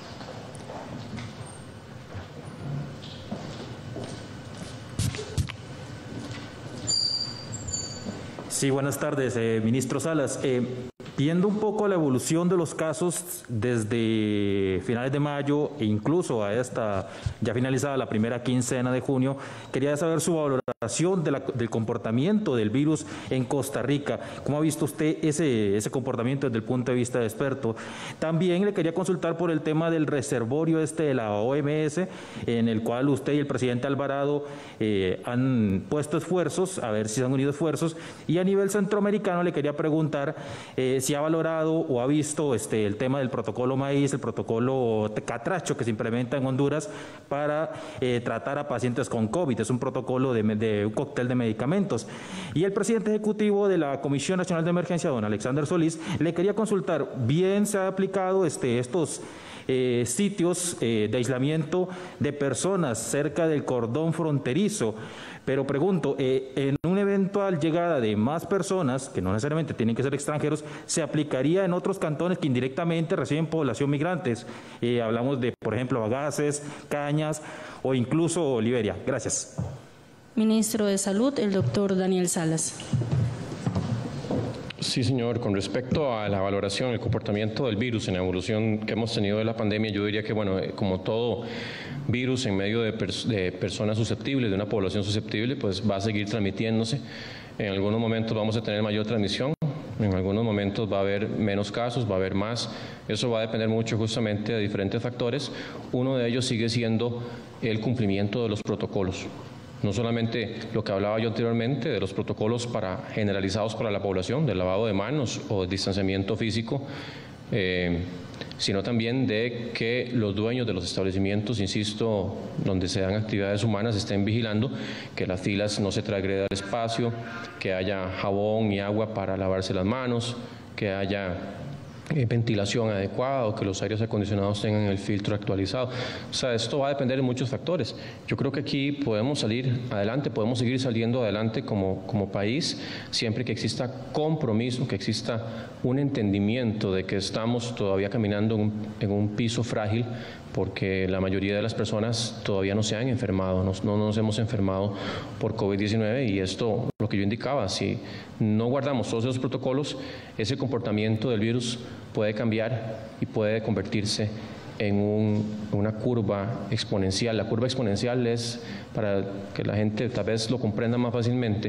Sí, buenas tardes, ministro Salas. Viendo un poco la evolución de los casos desde finales de mayo e incluso a esta ya finalizada la primera quincena de junio, quería saber su valoración del comportamiento del virus en Costa Rica. ¿Cómo ha visto usted ese comportamiento desde el punto de vista de experto? También le quería consultar por el tema del reservorio de la OMS, en el cual usted y el presidente Alvarado han puesto esfuerzos, a ver si se han unido esfuerzos, y a nivel centroamericano le quería preguntar si ha valorado o ha visto el tema del protocolo maíz, el protocolo catracho que se implementa en Honduras para tratar a pacientes con COVID. Es un protocolo de un cóctel de medicamentos. Y el presidente ejecutivo de la Comisión Nacional de Emergencia, don Alexander Solís, le quería consultar, bien se ha aplicado estos sitios de aislamiento de personas cerca del cordón fronterizo, pero pregunto, en un evento eventual llegada de más personas, que no necesariamente tienen que ser extranjeros, se aplicaría en otros cantones que indirectamente reciben población migrantes. Hablamos de, por ejemplo, Bagaces, Cañas o incluso Liberia. Gracias. Ministro de Salud, el doctor Daniel Salas. Sí, señor. Con respecto a la valoración, el comportamiento del virus en la evolución que hemos tenido de la pandemia, yo diría que, bueno, como todo virus en medio de personas susceptibles, de una población susceptible, pues va a seguir transmitiéndose. En algunos momentos vamos a tener mayor transmisión, en algunos momentos va a haber menos casos, va a haber más. Eso va a depender mucho justamente de diferentes factores. Uno de ellos sigue siendo el cumplimiento de los protocolos. No solamente lo que hablaba yo anteriormente de los protocolos generalizados para la población, del lavado de manos o del distanciamiento físico, sino también de que los dueños de los establecimientos, insisto, donde se dan actividades humanas, estén vigilando que las filas no se transgreda el espacio, que haya jabón y agua para lavarse las manos, que haya ventilación adecuada o que los aires acondicionados tengan el filtro actualizado. O sea, esto va a depender de muchos factores. Yo creo que aquí podemos salir adelante, podemos seguir saliendo adelante como país, siempre que exista compromiso, que exista un entendimiento de que estamos todavía caminando en un piso frágil, porque la mayoría de las personas todavía no se han enfermado, no nos hemos enfermado por COVID-19 y esto, lo que yo indicaba, si no guardamos todos esos protocolos, ese comportamiento del virus puede cambiar y puede convertirse en una curva exponencial. La curva exponencial es, para que la gente tal vez lo comprenda más fácilmente,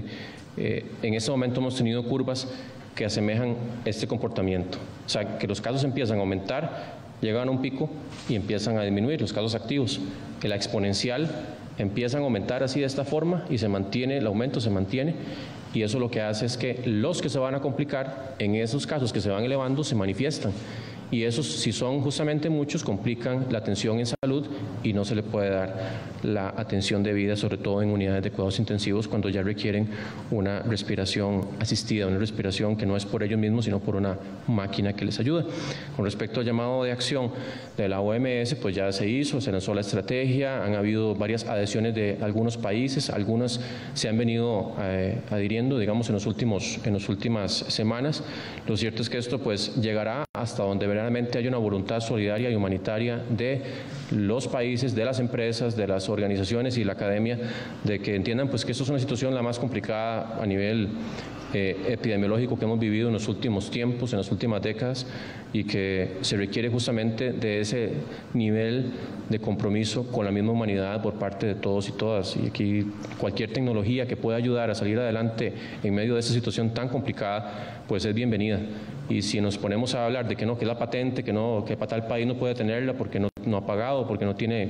en este momento hemos tenido curvas que asemejan este comportamiento, o sea, que los casos empiezan a aumentar, llegan a un pico y empiezan a disminuir los casos activos. La exponencial empiezan a aumentar así de esta forma y se mantiene, el aumento se mantiene, y eso lo que hace es que los que se van a complicar en esos casos que se van elevando se manifiestan. Y esos, si son justamente muchos, complican la atención en salud y no se le puede dar la atención debida, sobre todo en unidades de cuidados intensivos, cuando ya requieren una respiración asistida, una respiración que no es por ellos mismos, sino por una máquina que les ayuda. Con respecto al llamado de acción de la OMS, pues ya se hizo, se lanzó la estrategia, han habido varias adhesiones de algunos países, algunas se han venido adhiriendo, digamos, en las últimas semanas. Lo cierto es que esto pues llegará hasta donde verdaderamente hay una voluntad solidaria y humanitaria de los países, de las empresas, de las organizaciones y la academia, de que entiendan pues que esto es una situación la más complicada a nivel epidemiológico que hemos vivido en los últimos tiempos, en las últimas décadas, y que se requiere justamente de ese nivel de compromiso con la misma humanidad por parte de todos y todas. Y aquí cualquier tecnología que pueda ayudar a salir adelante en medio de esa situación tan complicada, pues es bienvenida. Y si nos ponemos a hablar de que no, que la patente, que para tal país no puede tenerla porque no ha pagado, porque no tiene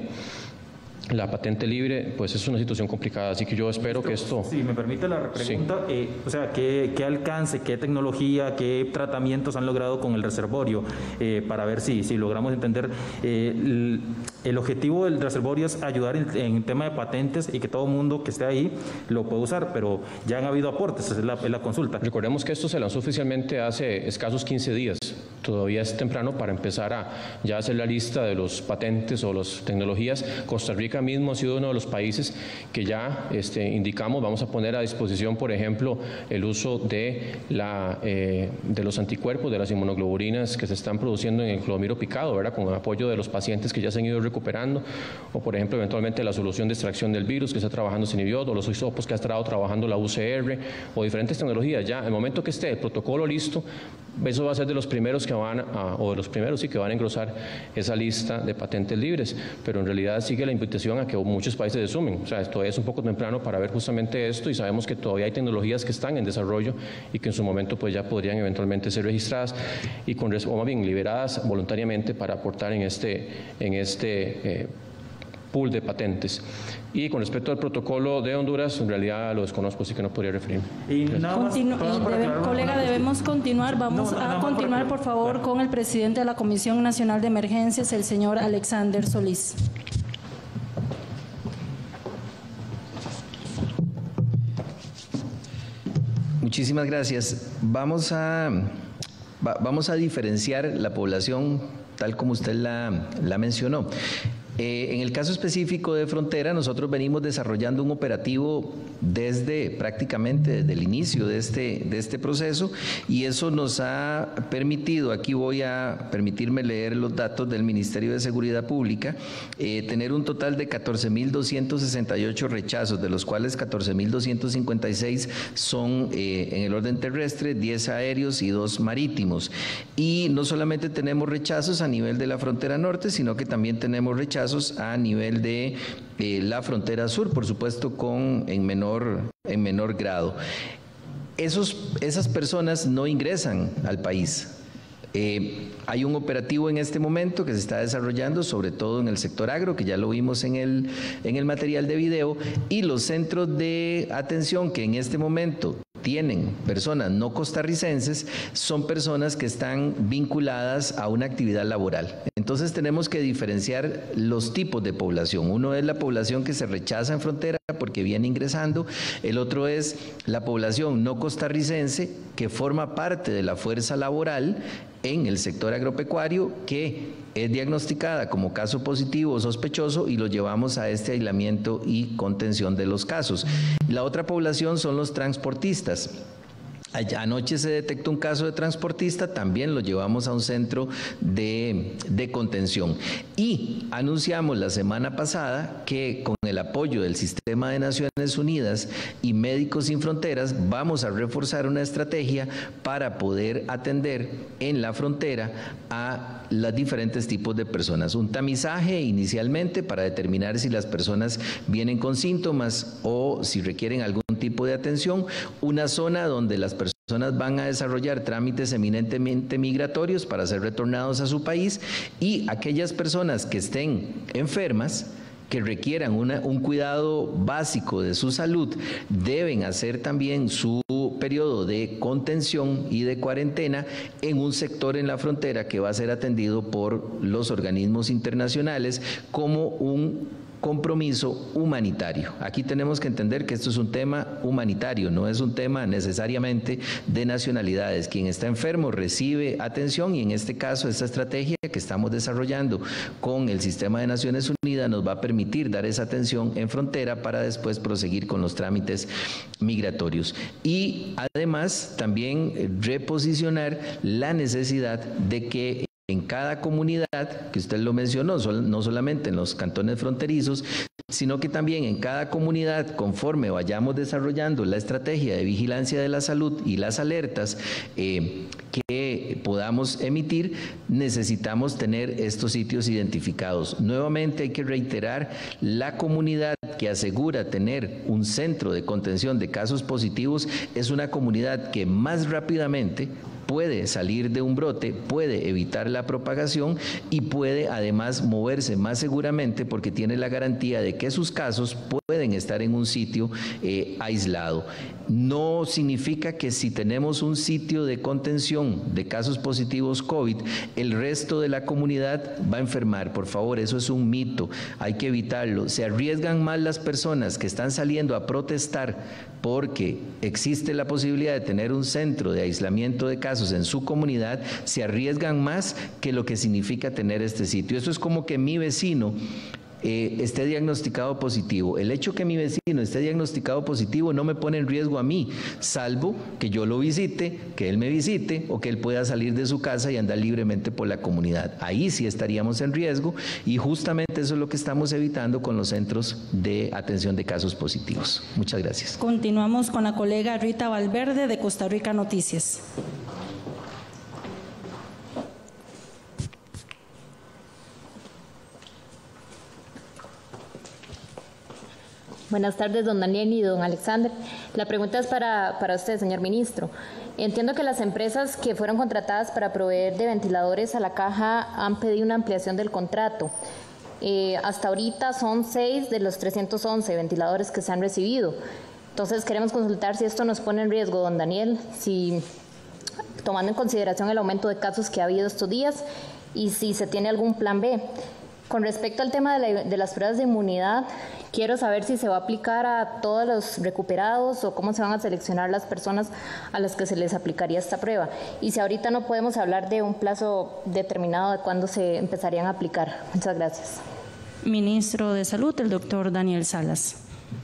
la patente libre, pues es una situación complicada. Así que yo espero que esto... Si me permite la pregunta, sí. O sea, ¿qué alcance, qué tecnología, qué tratamientos han logrado con el reservorio? Para ver si logramos entender. El objetivo del reservorio es ayudar en tema de patentes y que todo mundo que esté ahí lo pueda usar, pero ya han habido aportes, esa es la consulta. Recordemos que esto se lanzó oficialmente hace escasos 15 días. Todavía es temprano para empezar a ya hacer la lista de los patentes o las tecnologías. Costa Rica mismo ha sido uno de los países que ya indicamos, vamos a poner a disposición, por ejemplo, el uso de los anticuerpos, de las inmunoglobulinas que se están produciendo en el clomiro picado, ¿verdad? Con el apoyo de los pacientes que ya se han ido recuperando, o por ejemplo, eventualmente la solución de extracción del virus que está trabajando Sinibiot, o los hisopos que ha estado trabajando la UCR, o diferentes tecnologías. Ya, el momento que esté el protocolo listo, eso va a ser de los primeros que van a engrosar esa lista de patentes libres, pero en realidad sigue la invitación a que muchos países se sumen. O sea, esto es un poco temprano para ver justamente esto, y sabemos que todavía hay tecnologías que están en desarrollo y que en su momento pues ya podrían eventualmente ser registradas o más bien liberadas voluntariamente para aportar en este pool de patentes. Y con respecto al protocolo de Honduras, en realidad lo desconozco, así que no podría referirme. Colega, debemos continuar. Vamos a continuar, por favor, con el presidente de la Comisión Nacional de Emergencias, el señor Alexander Solís. Muchísimas gracias. Vamos a diferenciar la población tal como usted la mencionó. En el caso específico de Frontera, nosotros venimos desarrollando un operativo prácticamente desde el inicio de este proceso, y eso nos ha permitido, aquí voy a permitirme leer los datos del Ministerio de Seguridad Pública, tener un total de 14.268 rechazos, de los cuales 14.256 son en el orden terrestre, 10 aéreos y 2 marítimos. Y no solamente tenemos rechazos a nivel de la frontera norte, sino que también tenemos rechazos a nivel de la frontera sur, por supuesto en menor grado. Esas personas no ingresan al país. Hay un operativo en este momento que se está desarrollando, sobre todo en el sector agro, que ya lo vimos en el material de video, y los centros de atención que en este momento tienen personas no costarricenses, son personas que están vinculadas a una actividad laboral. Entonces tenemos que diferenciar los tipos de población. Uno es la población que se rechaza en frontera porque viene ingresando, el otro es la población no costarricense que forma parte de la fuerza laboral en el sector agropecuario, que es diagnosticada como caso positivo o sospechoso, y lo llevamos a este aislamiento y contención de los casos. La otra población son los transportistas. Anoche se detectó un caso de transportista, también lo llevamos a un centro de contención. Y anunciamos la semana pasada que con el apoyo del Sistema de Naciones Unidas y Médicos Sin Fronteras vamos a reforzar una estrategia para poder atender en la frontera a los diferentes tipos de personas. Un tamizaje inicialmente para determinar si las personas vienen con síntomas o si requieren algún tipo de atención, una zona donde las personas van a desarrollar trámites eminentemente migratorios para ser retornados a su país, y aquellas personas que estén enfermas, que requieran un cuidado básico de su salud, deben hacer también su periodo de contención y de cuarentena en un sector en la frontera que va a ser atendido por los organismos internacionales como un compromiso humanitario. Aquí tenemos que entender que esto es un tema humanitario, no es un tema necesariamente de nacionalidades. Quien está enfermo recibe atención, y en este caso esta estrategia que estamos desarrollando con el Sistema de Naciones Unidas nos va a permitir dar esa atención en frontera para después proseguir con los trámites migratorios. Y además también reposicionar la necesidad de que en cada comunidad, que usted lo mencionó, no solamente en los cantones fronterizos, sino que también en cada comunidad, conforme vayamos desarrollando la estrategia de vigilancia de la salud y las alertas que podamos emitir, necesitamos tener estos sitios identificados. Nuevamente hay que reiterar, la comunidad que asegura tener un centro de contención de casos positivos es una comunidad que más rápidamente puede salir de un brote, puede evitar la propagación y puede además moverse más seguramente porque tiene la garantía de que sus casos pueden estar en un sitio aislado. No significa que si tenemos un sitio de contención de casos positivos COVID, el resto de la comunidad va a enfermar. Por favor, eso es un mito, hay que evitarlo. Se arriesgan más las personas que están saliendo a protestar porque existe la posibilidad de tener un centro de aislamiento de casos en su comunidad, se arriesgan más que lo que significa tener este sitio. Eso es como que mi vecino esté diagnosticado positivo. El hecho que mi vecino esté diagnosticado positivo no me pone en riesgo a mí, salvo que yo lo visite, que él me visite o que él pueda salir de su casa y andar libremente por la comunidad. Ahí sí estaríamos en riesgo, y justamente eso es lo que estamos evitando con los centros de atención de casos positivos. Muchas gracias. Continuamos con la colega Rita Valverde de Costa Rica Noticias. Buenas tardes, don Daniel y don Alexander. La pregunta es para usted, señor ministro. Entiendo que las empresas que fueron contratadas para proveer de ventiladores a la caja han pedido una ampliación del contrato. Hasta ahorita son 6 de los 311 ventiladores que se han recibido. Entonces queremos consultar si esto nos pone en riesgo, don Daniel, si tomando en consideración el aumento de casos que ha habido estos días y si se tiene algún plan B. Con respecto al tema de las pruebas de inmunidad, quiero saber si se va a aplicar a todos los recuperados o cómo se van a seleccionar las personas a las que se les aplicaría esta prueba. Y si ahorita no podemos hablar de un plazo determinado de cuándo se empezarían a aplicar. Muchas gracias. Ministro de Salud, el doctor Daniel Salas.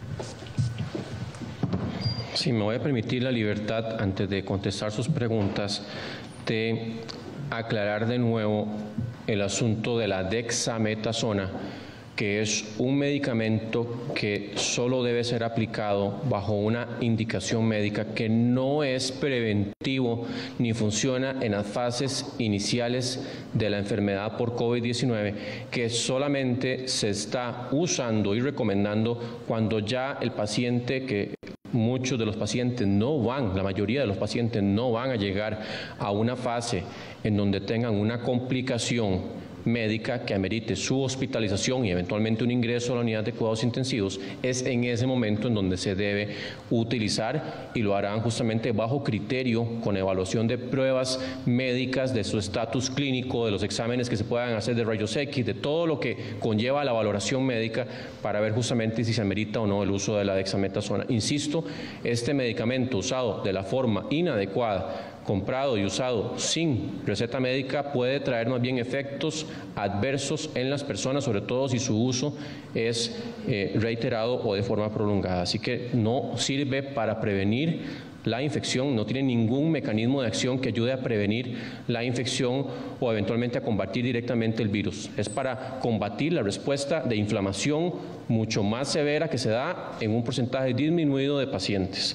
Sí, me voy a permitir la libertad, antes de contestar sus preguntas, de aclarar de nuevo el asunto de la dexametasona, que es un medicamento que solo debe ser aplicado bajo una indicación médica, que no es preventivo ni funciona en las fases iniciales de la enfermedad por COVID-19, que solamente se está usando y recomendando cuando ya el paciente, que muchos de los pacientes no van, la mayoría de los pacientes no van a llegar a una fase en donde tengan una complicación médica que amerite su hospitalización y eventualmente un ingreso a la unidad de cuidados intensivos. Es en ese momento en donde se debe utilizar, y lo harán justamente bajo criterio, con evaluación de pruebas médicas, de su estatus clínico, de los exámenes que se puedan hacer de rayos X, de todo lo que conlleva la valoración médica, para ver justamente si se amerita o no el uso de la dexametasona. Insisto, este medicamento usado de la forma inadecuada, comprado y usado sin receta médica, puede traer más bien efectos adversos en las personas, sobre todo si su uso es reiterado o de forma prolongada. Así que no sirve para prevenir la infección, no tiene ningún mecanismo de acción que ayude a prevenir la infección o eventualmente a combatir directamente el virus. Es para combatir la respuesta de inflamación mucho más severa que se da en un porcentaje disminuido de pacientes.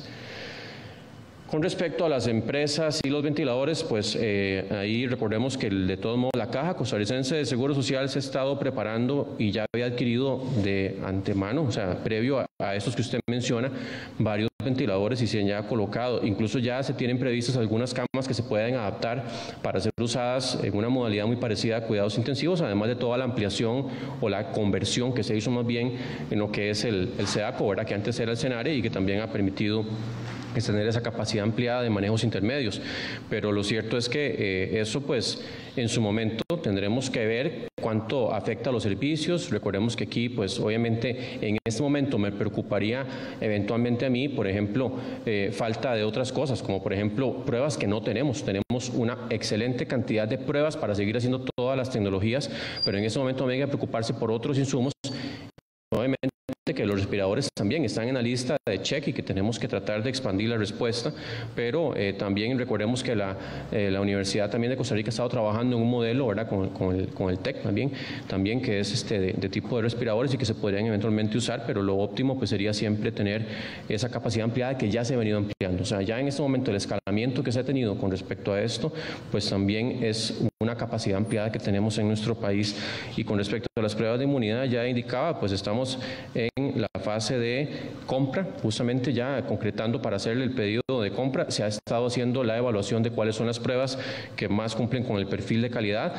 Con respecto a las empresas y los ventiladores, pues ahí recordemos que de todos modos la Caja Costarricense de Seguro Social se ha estado preparando y ya había adquirido de antemano, o sea, previo a estos que usted menciona, varios ventiladores y se han ya colocado. Incluso ya se tienen previstas algunas camas que se pueden adaptar para ser usadas en una modalidad muy parecida a cuidados intensivos, además de toda la ampliación o la conversión que se hizo más bien en lo que es el SEDACO, ¿verdad?, que antes era el SENARE y que también ha permitido tener esa capacidad ampliada de manejos intermedios. Pero lo cierto es que eso, pues, en su momento tendremos que ver cuánto afecta a los servicios. Recordemos que aquí, pues, obviamente, en este momento me preocuparía eventualmente a mí, por ejemplo, falta de otras cosas, como por ejemplo, pruebas que no tenemos. Tenemos una excelente cantidad de pruebas para seguir haciendo todas las tecnologías, pero en este momento me hay que preocuparse por otros insumos. Obviamente que los respiradores también están en la lista de check y que tenemos que tratar de expandir la respuesta, pero también recordemos que la Universidad también de Costa Rica ha estado trabajando en un modelo, ¿verdad?, con el TEC también que es de tipo de respiradores y que se podrían eventualmente usar, pero lo óptimo pues sería siempre tener esa capacidad ampliada que ya se ha venido ampliando. O sea, ya en este momento el escalamiento que se ha tenido con respecto a esto, pues también es una capacidad ampliada que tenemos en nuestro país. Y con respecto a las pruebas de inmunidad, ya indicaba, pues estamos en la fase de compra, justamente ya concretando para hacerle el pedido de compra. Se ha estado haciendo la evaluación de cuáles son las pruebas que más cumplen con el perfil de calidad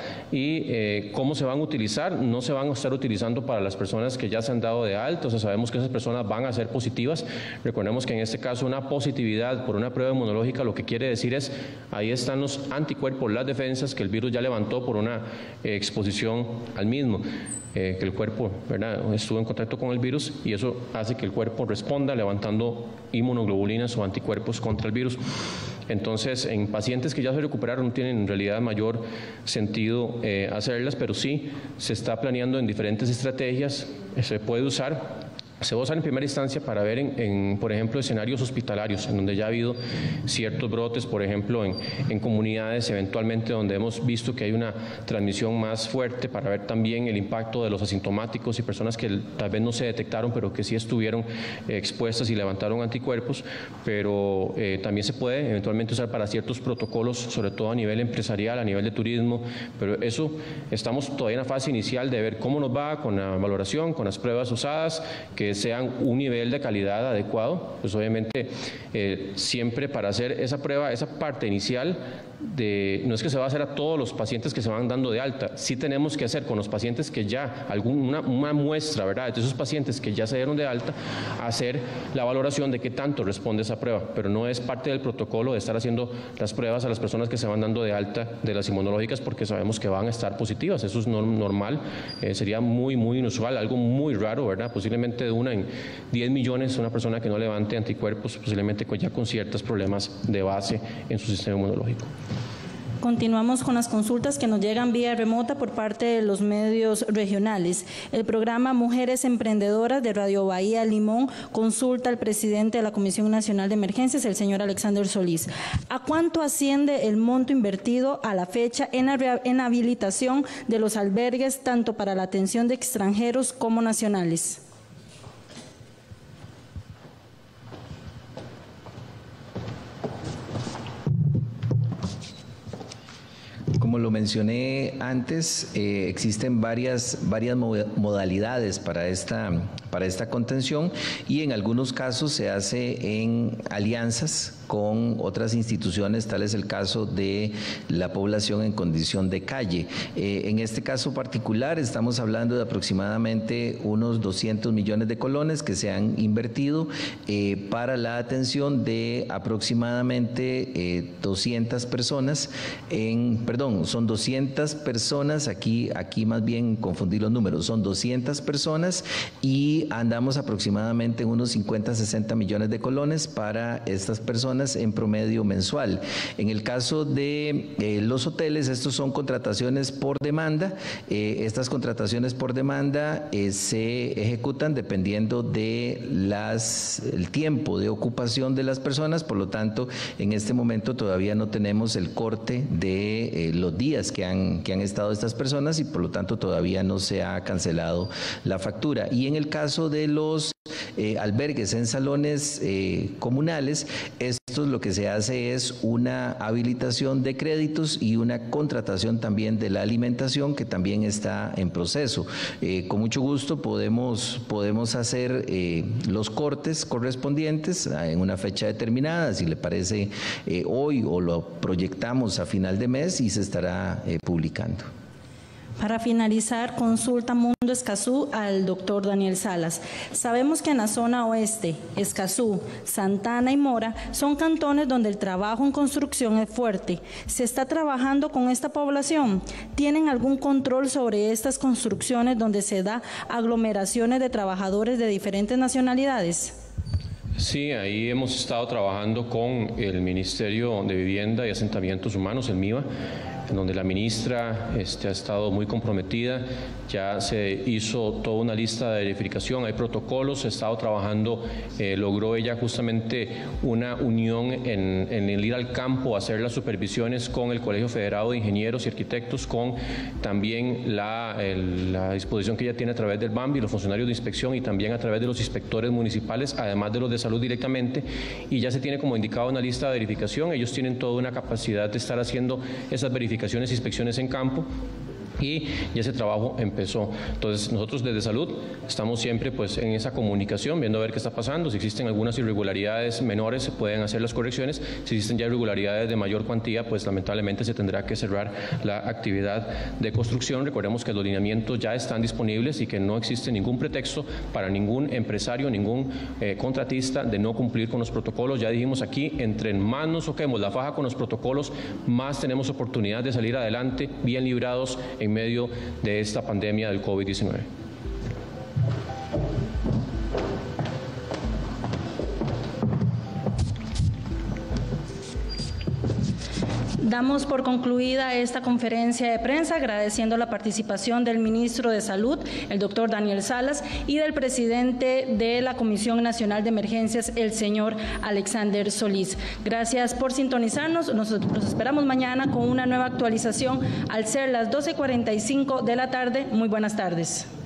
y cómo se van a utilizar. No se van a estar utilizando para las personas que ya se han dado de alta, o sea, sabemos que esas personas van a ser positivas. Recordemos que en este caso una positividad por una prueba inmunológica lo que quiere decir es, ahí están los anticuerpos, las defensas que el virus ya levantó por una exposición al mismo. Que el cuerpo, ¿verdad?, estuvo en contacto con el virus y eso hace que el cuerpo responda levantando inmunoglobulinas o anticuerpos contra el virus. Entonces, en pacientes que ya se recuperaron no tienen en realidad mayor sentido hacerlas, pero sí se está planeando en diferentes estrategias. Se puede usar. Se va a usar en primera instancia para ver por ejemplo, escenarios hospitalarios, en donde ya ha habido ciertos brotes, por ejemplo, en comunidades, eventualmente donde hemos visto que hay una transmisión más fuerte, para ver también el impacto de los asintomáticos y personas que tal vez no se detectaron, pero que sí estuvieron expuestas y levantaron anticuerpos, pero también se puede eventualmente usar para ciertos protocolos, sobre todo a nivel empresarial, a nivel de turismo, pero eso estamos todavía en la fase inicial de ver cómo nos va con la valoración, con las pruebas usadas, que sean un nivel de calidad adecuado. Pues obviamente siempre para hacer esa prueba, esa parte inicial, no es que se va a hacer a todos los pacientes que se van dando de alta, sí tenemos que hacer con los pacientes que ya, una muestra, ¿verdad?, de esos pacientes que ya se dieron de alta, hacer la valoración de qué tanto responde esa prueba, pero no es parte del protocolo de estar haciendo las pruebas a las personas que se van dando de alta de las inmunológicas, porque sabemos que van a estar positivas. Eso es normal, sería muy inusual, algo muy raro, ¿verdad?, posiblemente de una en 10 millones una persona que no levante anticuerpos, posiblemente ya con ciertos problemas de base en su sistema inmunológico. Continuamos con las consultas que nos llegan vía remota por parte de los medios regionales. El programa Mujeres Emprendedoras de Radio Bahía Limón consulta al presidente de la Comisión Nacional de Emergencias, el señor Alexander Solís. ¿A cuánto asciende el monto invertido a la fecha en la habilitación de los albergues, tanto para la atención de extranjeros como nacionales? Como lo mencioné antes, existen varias modalidades para esta contención, y en algunos casos se hace en alianzas con otras instituciones, tal es el caso de la población en condición de calle. En este caso particular estamos hablando de aproximadamente unos 200 millones de colones que se han invertido para la atención de aproximadamente 200 personas, son 200 personas, aquí más bien confundí los números, son 200 personas y andamos aproximadamente en unos 50-60 millones de colones para estas personas en promedio mensual. En el caso de los hoteles, estos son contrataciones por demanda. Estas contrataciones por demanda se ejecutan dependiendo de el tiempo de ocupación de las personas, por lo tanto, en este momento todavía no tenemos el corte de los días que han estado estas personas y por lo tanto todavía no se ha cancelado la factura. Y en el caso de los albergues en salones comunales, esto lo que se hace es una habilitación de créditos y una contratación también de la alimentación, que también está en proceso. Con mucho gusto podemos hacer los cortes correspondientes en una fecha determinada, si le parece hoy, o lo proyectamos a final de mes y se estará publicando. Para finalizar, consulta Mundo Escazú al doctor Daniel Salas. Sabemos que en la zona oeste, Escazú, Santana y Mora son cantones donde el trabajo en construcción es fuerte. ¿Se está trabajando con esta población? ¿Tienen algún control sobre estas construcciones donde se da aglomeraciones de trabajadores de diferentes nacionalidades? Sí, ahí hemos estado trabajando con el Ministerio de Vivienda y Asentamientos Humanos, el MIVA, en donde la ministra ha estado muy comprometida. Ya se hizo toda una lista de verificación, hay protocolos, se ha estado trabajando, logró ella justamente una unión en el ir al campo, hacer las supervisiones con el Colegio Federado de Ingenieros y Arquitectos, con también la disposición que ella tiene a través del BAMBI, los funcionarios de inspección, y también a través de los inspectores municipales, además de los de salud directamente, y ya se tiene como indicado una lista de verificación. Ellos tienen toda una capacidad de estar haciendo esas verificaciones e inspecciones en campo, y ya ese trabajo empezó. Entonces nosotros desde salud estamos siempre pues en esa comunicación, viendo a ver qué está pasando. Si existen algunas irregularidades menores, se pueden hacer las correcciones. Si existen ya irregularidades de mayor cuantía, pues lamentablemente se tendrá que cerrar la actividad de construcción. Recordemos que los lineamientos ya están disponibles y que no existe ningún pretexto para ningún empresario, ningún contratista de no cumplir con los protocolos. Ya dijimos aquí, entre más nos soquemos la faja con los protocolos, más tenemos oportunidad de salir adelante bien librados en medio de esta pandemia del COVID-19. Damos por concluida esta conferencia de prensa, agradeciendo la participación del ministro de Salud, el doctor Daniel Salas, y del presidente de la Comisión Nacional de Emergencias, el señor Alexander Solís. Gracias por sintonizarnos. Nos esperamos mañana con una nueva actualización al ser las 12:45 de la tarde. Muy buenas tardes.